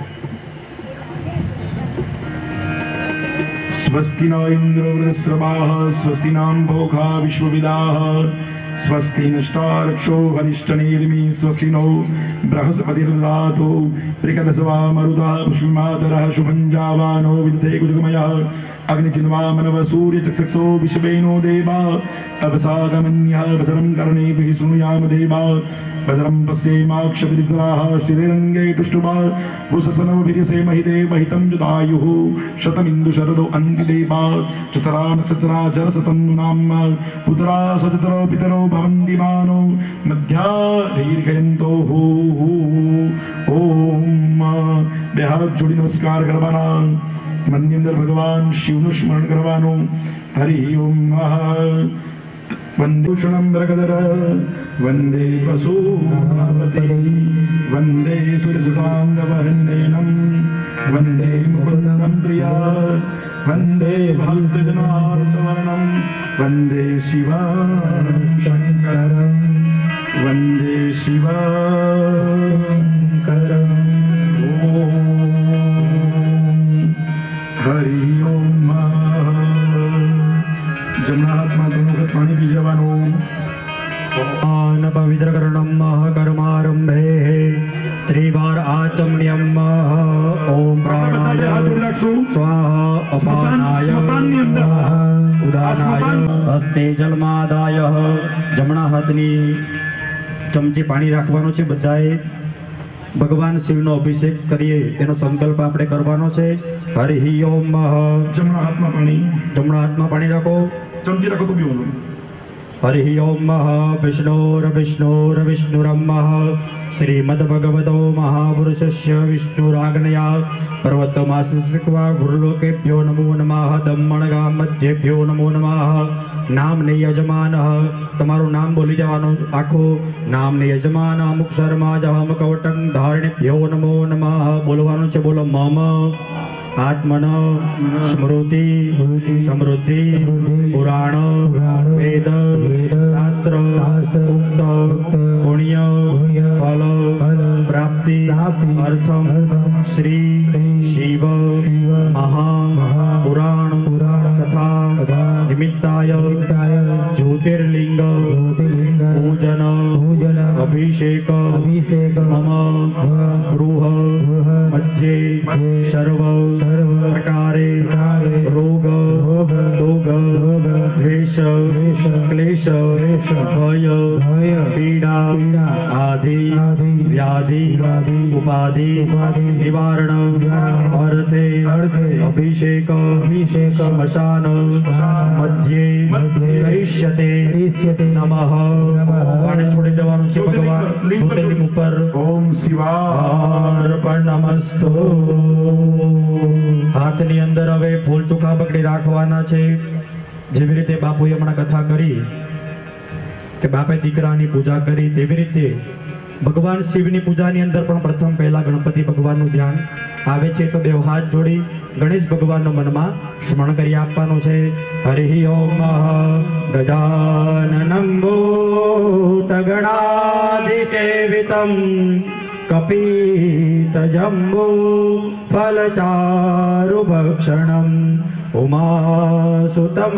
સ્વસ્તિ નો ઇન્દ્ર વૃષભાઃ સ્વસ્તિ નામ ભોખા વિશ્વવિદાઃ स्वस्ति नष्टारक्षो हरिष्ठनेर्मि स्वस्ति नो बृहस्पतिर्ददातु प्रिकदसवा मरुतः पुष्पिमातरः शुभञ्जावानो विदधे कुजगमयः अग्निचिन्वा मनव सूर्यचक्षुषो विश्वेनो देवा अवसागमन्यः भद्रं कर्णेभिः शृणुयाम देवा भद्रं पश्येमाक्षभिर्द्राः श्रीरङ्गे तुष्टुभा भूषसनोभिरिसे महिते महितं जदायुः शतमिन्दुशरदो अन्तिदेवा चतरा नक्षत्रा जरसतन्नुनाम पुत्रा सचतरो पितरो भवन्ति मानो मध्या दीर्घयन्तो ओम. બે હાથ જોડી નમસ્કાર કરવાના. મનની અંદર ભગવાન શિવનું સ્મરણ કરવાનું. હરિ ઓમ. વંદે શણમ્બરકદર વંદે પશુપતિ વંદે સુરસાંગવહંદેનમ વંદે મુકુંદમ પ્રિયા વંદે ભક્તજનાર્ચવર્ણમ વંદે શિવાં શંકરં વંદે શિવાં હરિ ઓમ. જમણા હાથમાં તેનું વખત પાણી પી જવાનું. આન પવિત્ર કર્ણમ કર્મારંભે ત્રિવાર આચમણ્યમ ઓમ પ્રાણાય સ્વાહા અપાનાય ઉદાનાય હસ્તે જલમાદાય. જમણા હાથની ચમચી પાણી રાખવાનું છે. બધાએ ભગવાન શિવનો અભિષેક કરીએ એનો સંકલ્પ આપણે કરવાનો છે. હરિ ઓમ. જમણા હાથમાં પાણી રાખો. ચમચી રાખો તો પીવો. હરિ ઓમ. વિષ્ણુરમ શ્રીમદ્ભગવતો મહાપુરુષસ્ય વિષ્ણુરાગ્નયા પર્વતમાસ્વા ગુરુલોકેભ્યો નમો નમઃ. દમણગામ મધ્યેભ્યો નમો નમઃ. નામને યજમાન. તમારું નામ બોલી જવાનું આખું. નામને યજમાન અમુક શર્માજહમ કવટં ધારણેભ્યો નમો નમઃ. બોલવાનું છે. બોલો મમ આત્મન સ્મૃતિ સમૃદ્ધિ પુરાણ વેદ શાસ્ત્ર ઉક્ત પુણ્ય ફલ પ્રાપ્તિ અર્થમ શ્રી શિવ મહા પુરાણ તથા નિમિત્તાય જ્યોતિર્લિંગ પૂજન અભિષેક મમ ગૃહ મધ્યે સર્વ પ્રકારે રોગ દોગ દ્વેષ ક્લેશ ભય પીડા આદિ વ્યાધિ ઉપાધિ નિવારણ અર્થે અભિષેક સ્મશાન મધ્યે કરિષ્યતે નમઃ. પાણી છોડી દેવાનું છે ભગવાન જ્યોતિર્લિંગ ઉપર. ઓમ શિવાર્પણમસ્તુ. હાથની અંદર હવે ફૂલ ચોખા પકડી રાખવાના છે. જેવી રીતે બાપુએ હમણાં કથા કરી કે બાપે દીકરાની પૂજા કરી તેવી રીતે ભગવાન શિવની પૂજાની અંદર પણ પ્રથમ પહેલા ગણપતિ ભગવાનનું ધ્યાન આવે છે, તો બે હાથ જોડી ગણેશ ભગવાનનો મનમાં સ્મરણ કરી આપવાનું છે. હરિ ઓમ ગજાનનં ભૂતગણાધિસેવિતં કપિતજંબુ ફલચારુભક્ષણં ઉમાસુતં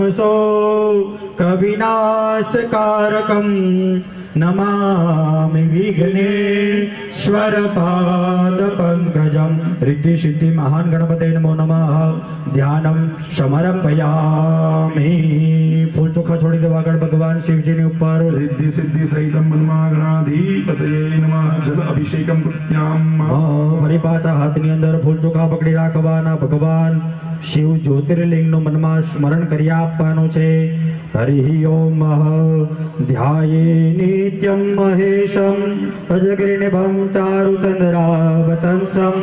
શોકવિનાશકારકં નમામિ વિઘ્નેશ્વર પાદ પંકજમ. રિદ્ધિ સિદ્ધિ મહાન ગણપતે નમો નમઃ. ધ્યાનમ સમર્પયામિ. ફૂલ ચોખા છોડી દેવા આગળ ભગવાન શિવજીની ઉપર. रिद्धि सिद्धि सहितं मन्मागणाधिपतये नमः. जल अभिषेकं कृत्याम. ફરી પાછા હાથની અંદર ફૂલ ચોખા પકડી રાખવાના. ભગવાન શિવ જ્યોતિર્લિંગનું મનમાં સ્મરણ કરી આપવાનું છે. હરિ ઓમ ધ્યાયે નિત્યમ મહેશમ અજગિરિનિભં ચારુચંદ્રાવતંસં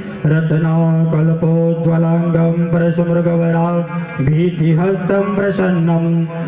રત્નાકલ્પોજ્વલાંગં પરશુમૃગવરા ભીતિહસ્तं પ્રસન્नं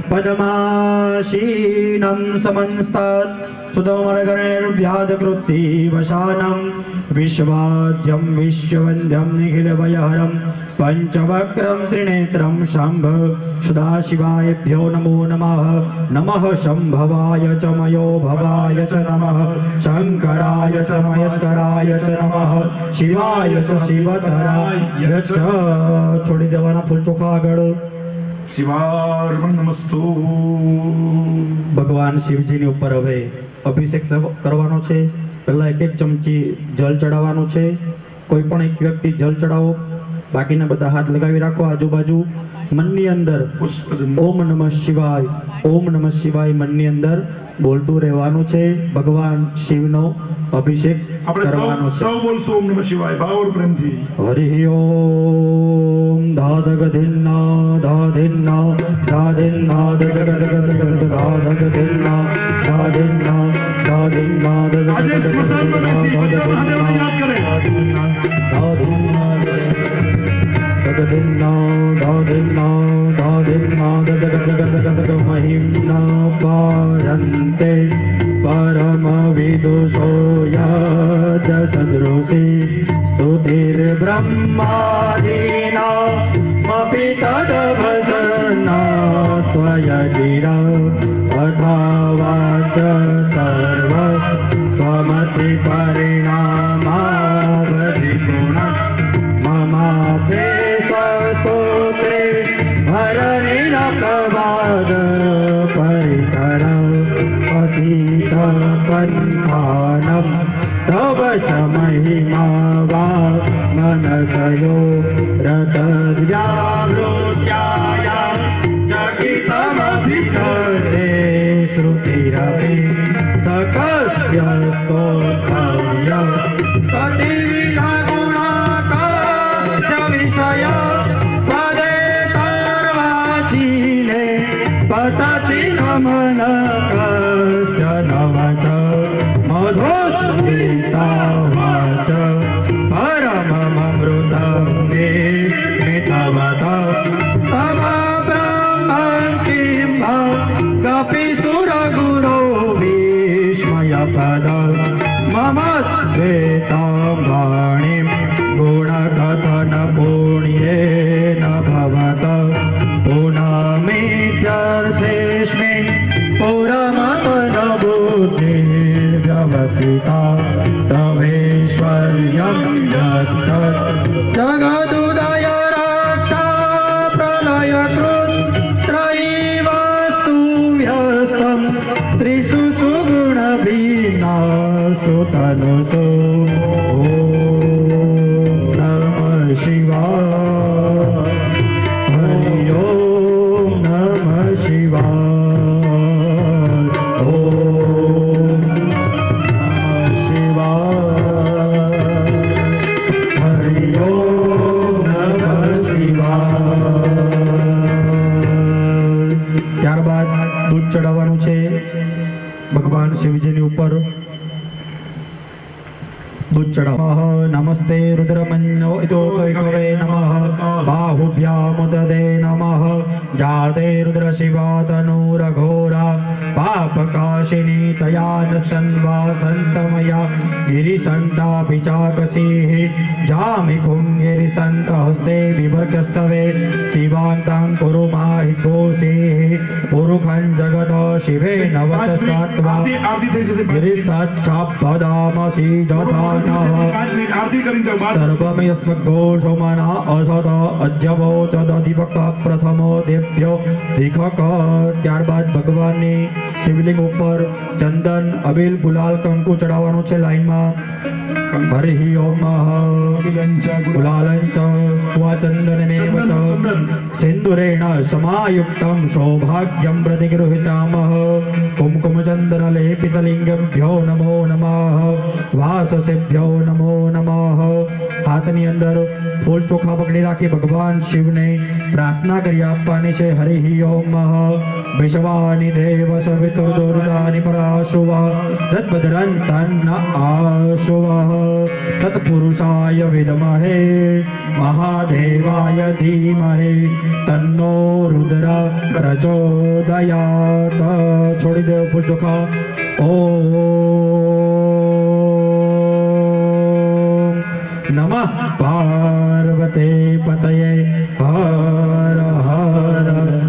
પદ્માસીनं સમંસ્તાत् સુદમરગણેર્વ્યાધકૃતિ વશાनं વિશ્વાદ્યં વિશ્વવંદ્યં નિખિલભયહરં પંચવક્રમ ત્રિનેત્રમ શંભ સદાશિવાયભ્યો નમો નમઃ. નમઃ શંભવાય ચ મયો ભવાય ચ નમઃ. શંકરાય ચ મહેશ્વરાય ચ નમઃ. શિવાય ચ શિવતરાય ચ. છોડી દેવાના ફૂલ ચોખા આગળ. शिवार्पणमस्तु. ભગવાન શિવજીની ઉપર હવે અભિષેક કરવાનો છે. પહેલા એક ચમચી જલ ચડાવવાનું છે. કોઈ પણ એક વ્યક્તિ જલ ચડાવો, બાકીના બધા હાથ લગાવી રાખો આજુબાજુ. મનની અંદર ઓમ નમઃ શિવાય, ઓમ નમઃ શિવાય મનની અંદર બોલતું રહેવાનું છે. ભગવાન શિવનો અભિષેક કરવાનો છે. સૌ બોલશું ઓમ નમઃ શિવાય ભાવ और પ્રેમથી. હરિ ઓમ ધાધગધિન્ના ધાધિન્ના ધાધિન્ના ધાધગધિન્ના ધાધિન્ના ધાધિન્ના આજે સ્મશાનમાં બેસી મહાદેવને યાદ કરે. महिम्ना पारन्ते परम विदुषो यद सदृशि स्तुतिर्ब्रह्मादीनां मपि तदभसन्ना स्वयगिरा अथवा च सर्व स्वमति परिणामावधिगुण ममापे सस्तोत्रे हरनिरकवाद परिकर पतित पन्थानं तव च महिमा वा मनसयो रतव्यावृत्याया जगितमभिगते श्रुतिरपि सकस्य स्तोत्रव्य कतिविधा गुणाकाश विषय पदे तार्वाचीने पतति नमन कस्य नवच मधुस्मितावाच परममृतं मे मितवत स्तवा ब्रह्मं किं कपिसुरगुरो विस्मयपद मम त्वेतां वाणीं गुणकथन पुण्येन भवत पुनमित्यर्थेऽस्मिन् पुरमतन बुद्धिर्व्यवसिता तवेश्वर्यं यत् जगदुदय रक्षा प्रलयकृत् त्रयीवास्तु व्यस्तं त्रिषु सुगुणभिन्नासु तनुषु. ત્યારબાદ દૂધ ચડાવવાનું છે ભગવાન શિવજીની ઉપર. दूध चढ़ाव. नमस्ते रुद्रमन्यो इतोकवे नमः. बाहुभ्यामुददे नमः. जाते रुद्र शिवा तनूरघोरा पापका वासिनी तया न सन्वासन्तमया गिरिसन्तापिचाकसीः जामि कुङ्गिरिसन्त हस्ते बिभर्गस्तवे शिवान्तां कुरु माहि कोशेः पुरुखं जगत शिवे नवतसात्वा गिरिसच्छापदामसि जथा सर्वमयस्मद्घोषो मना असद अद्यवोचदधिवक्ता प्रथमो देव्यो दिखक। ત્યારબાદ ભગવાનની શિવલિંગ ઉપર ચંદન અબીલ ગુલાલ કંકુ ચડાવવાનું છે લાઈનમાં। હરિ ઓમ ગુલાલંચ સ્વચંદનેવ ચ સિંદુરેણ સમાયુક્તં સૌભાગ્યં प्रतिगृहीतामः। कुमकुमचंदन लेपितलिंगभ्यो नमो नमः वाससेभ्यो नमो नमः। हाथनी अंदर फूल चोखा पकड़ी राखी भगवान शिव ने प्रार्थना करी आपवानी छे। हरि ओम विश्वानि देव सवितुर्दुर्गानि पराशुव तद्भद्रन्तं आशुव तत्पुरुषाय विद्महे महादेवाय धीमहि तन्नो रुद्र प्रचोदयात्। छोड़ी दे फूल चोखा। ओम नमः पार्वती पतये हर हर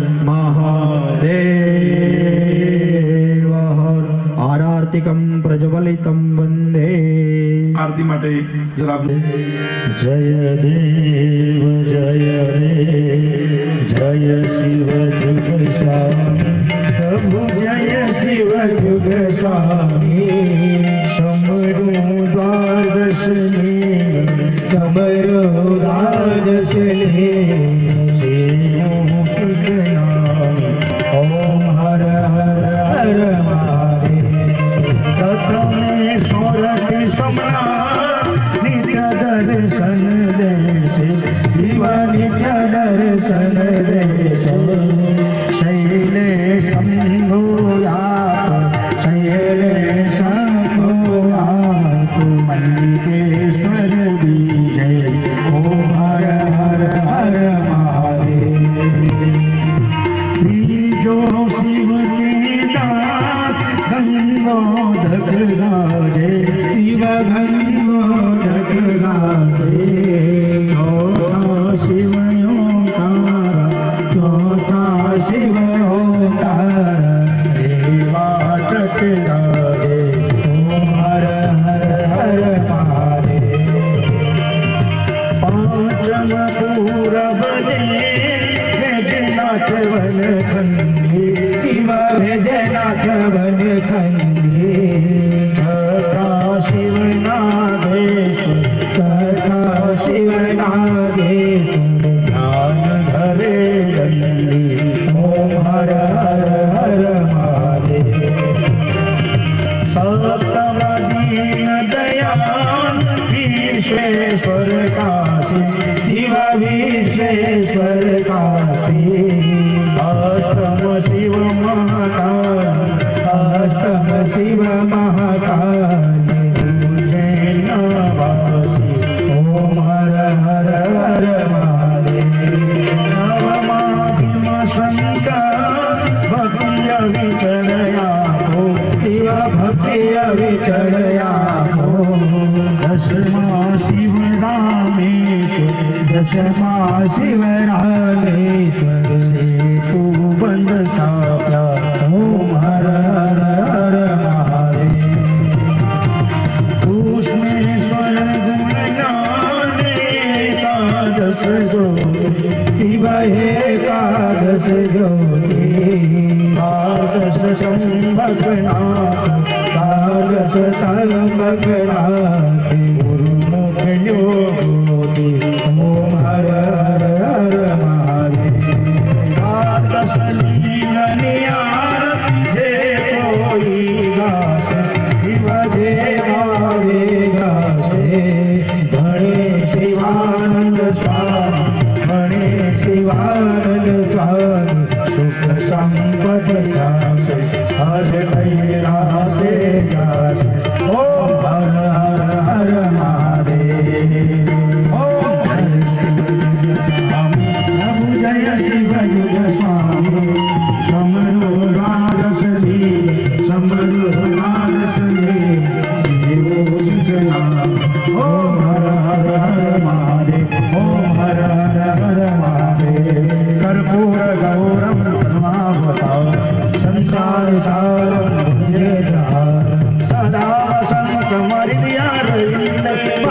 महादेव। आरार्तिकं प्रज्वलितं वन्दे। आरती माटे जरा जय देव जय देव जय शिव जुग स्वामी प्रभु जय शिव जुग स्वामी। समरो द्वादशनी समरो द्वादशनी ओम हर हर हर महादेव। तत्मे सोरठि सम्राट नित्य दर्शन देशे शिव नित्य दर्शन देशे। शैले शंभुयात शैले शंभुयात मल्लिकेश्वर बीजे ओम हर हर हर महादेव। जो शिव के दात गंगोदक गाजे शिव गंगोदक गाजे। चौथा शिव ओंकार चौथा शिव ओंकार देवा तट गाजे ओम हर हर हर महादेव। पांचम पूरब दे भेजनाथ वन खंडे शिव भेजनाथ वन खंडे। तथा शिव नागेश्वर तथा शिव नागेश्वर ध्यान धरे दंडी ओम हर हर हर महादेव। सप्तम दीन दयाल विश्वेश्वर काशी शिव विश्वेश्वर काशी। अष्टम शिव महाकाल अष्टम शिव महाकाल उज्जैनवासी ओम हर हर हर महादेव। नवमा भीम शंकर भक्तिय विचरया हो शिव भक्तिय विचरया हो। दशमा शिव रामेश्वर दशमा शिव रामेश्वर से तू बंद स्थाप्या ओम हर हर हर महादेव। कृष्णेश्वर गुणगान एकादश ज्योति शिव एकादश ज्योति। द्वादश संभगनाथ द्वादश संभगनाथ गुरुमुख योगी ओम हर हर हर महादेव। द्वादश लीलनियार जे कोई गास शिव जे गावे गासे। गणे शिवानंद स्वामी गणे शिवानंद स्वामी सुख संपद जासे हर कैलासे जासे ओम हर हर हर महादेव। प्रभु जय शिव जुग स्वामी समरो राजसी समरो सदा संत मरिया रविंद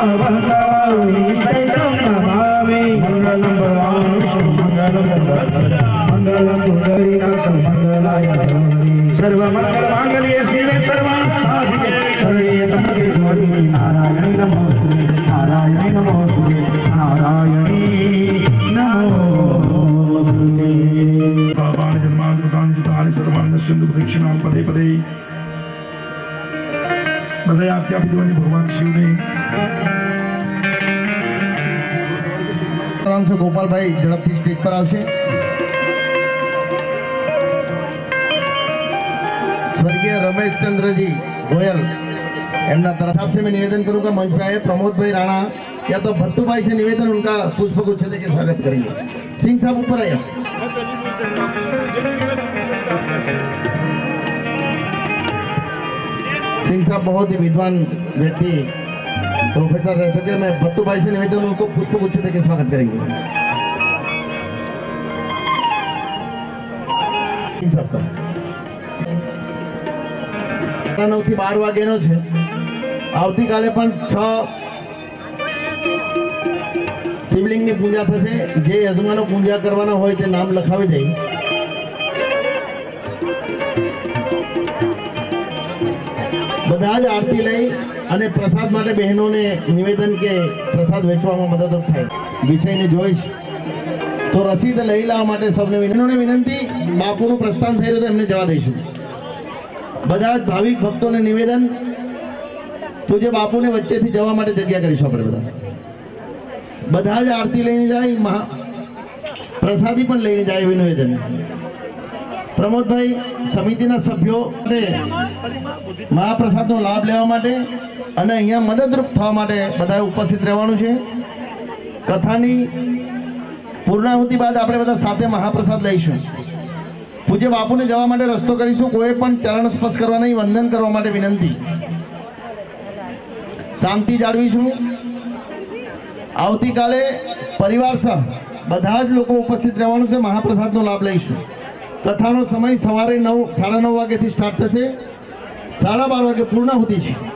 मंगलम भगवान मंगलम मंगलाय सर्व मंगल मांगल्ये शिवे सर्वान् साधिके शरण्ये त्र्यंबके गौरी नारायणी नमोस्तुते नारायणी नमोस्तुते नारायणी नमोस्तुते बाबान जन्माद्युतानि सर्वान् सिंधु दक्षिणां पदे पदे बधाई आपकी आपकी दीवानी भगवान शिव ने आराम से गोपाल भाई झड़पથી स्टेज पर આવશે। स्वर्गीय रमेश चंद्र जी गोयल एमना तरफ से मैं निवेदन करूंगा मंच पे आए प्रमोद भाई राणा या तो भत्तू भाई से निवेदन उनका पुष्प गुच्छ देके स्वागत करेंगे। सिंह साहब ऊपर आइए। सिंह साहब बहुत ही विद्वान व्यक्ति प्रोफेसर रह चुके। मैं भत्तू भाई से निवेदन उनको पुष्प गुच्छ देके स्वागत करेंगे। सिंह साहब का 9 થી 12 વાગ્યાનો છે। આવતીકાલે પણ 6 શિવલિંગની પૂજા થશે। જે યજમાનો પૂજા કરવાના હોય તે નામ લખાવી દે। બધા જ આરતી લઈ અને પ્રસાદ માટે બહેનોને નિવેદન કે પ્રસાદ વેચવામાં મદદરૂપ થાય। વિષયને જોઈશ તો રસીદ લઈ લાવવા માટે સૌને વિનંતી। બાપુનું પ્રસ્થાન થઈ રહ્યું તો એમને જવા દઈશું। બધા જ ભાવિક ભક્તોને નિવેદન પૂજ્ય બાપુને વચ્ચેથી જવા માટે જગ્યા કરીશું। આપણે બધા જ આરતી લઈને જાય, પ્રસાદી પણ લઈને જાય એવું નિવેદન। પ્રમોદભાઈ સમિતિના સભ્યો મહાપ્રસાદનો લાભ લેવા માટે અને અહીંયા મદદરૂપ થવા માટે બધાએ ઉપસ્થિત રહેવાનું છે। કથાની પૂર્ણાહુતિ બાદ આપણે બધા સાથે મહાપ્રસાદ લઈશું। પૂજ્ય બાપુને જવા માટે રસ્તો કરીશું। કોઈ પણ ચરણ સ્પર્શ કરવા નહીં, વંદન કરવા માટે વિનંતી। શાંતિ જાળવીશું। આવતીકાલે પરિવાર સહ બધા જ લોકો ઉપસ્થિત રહેવાનું છે। મહાપ્રસાદનો લાભ લઈશું। કથાનો સમય સવારે 9 સાડા 9 વાગ્યાથી સ્ટાર્ટ થશે। 12:30 વાગે પૂર્ણાહુતિ છે।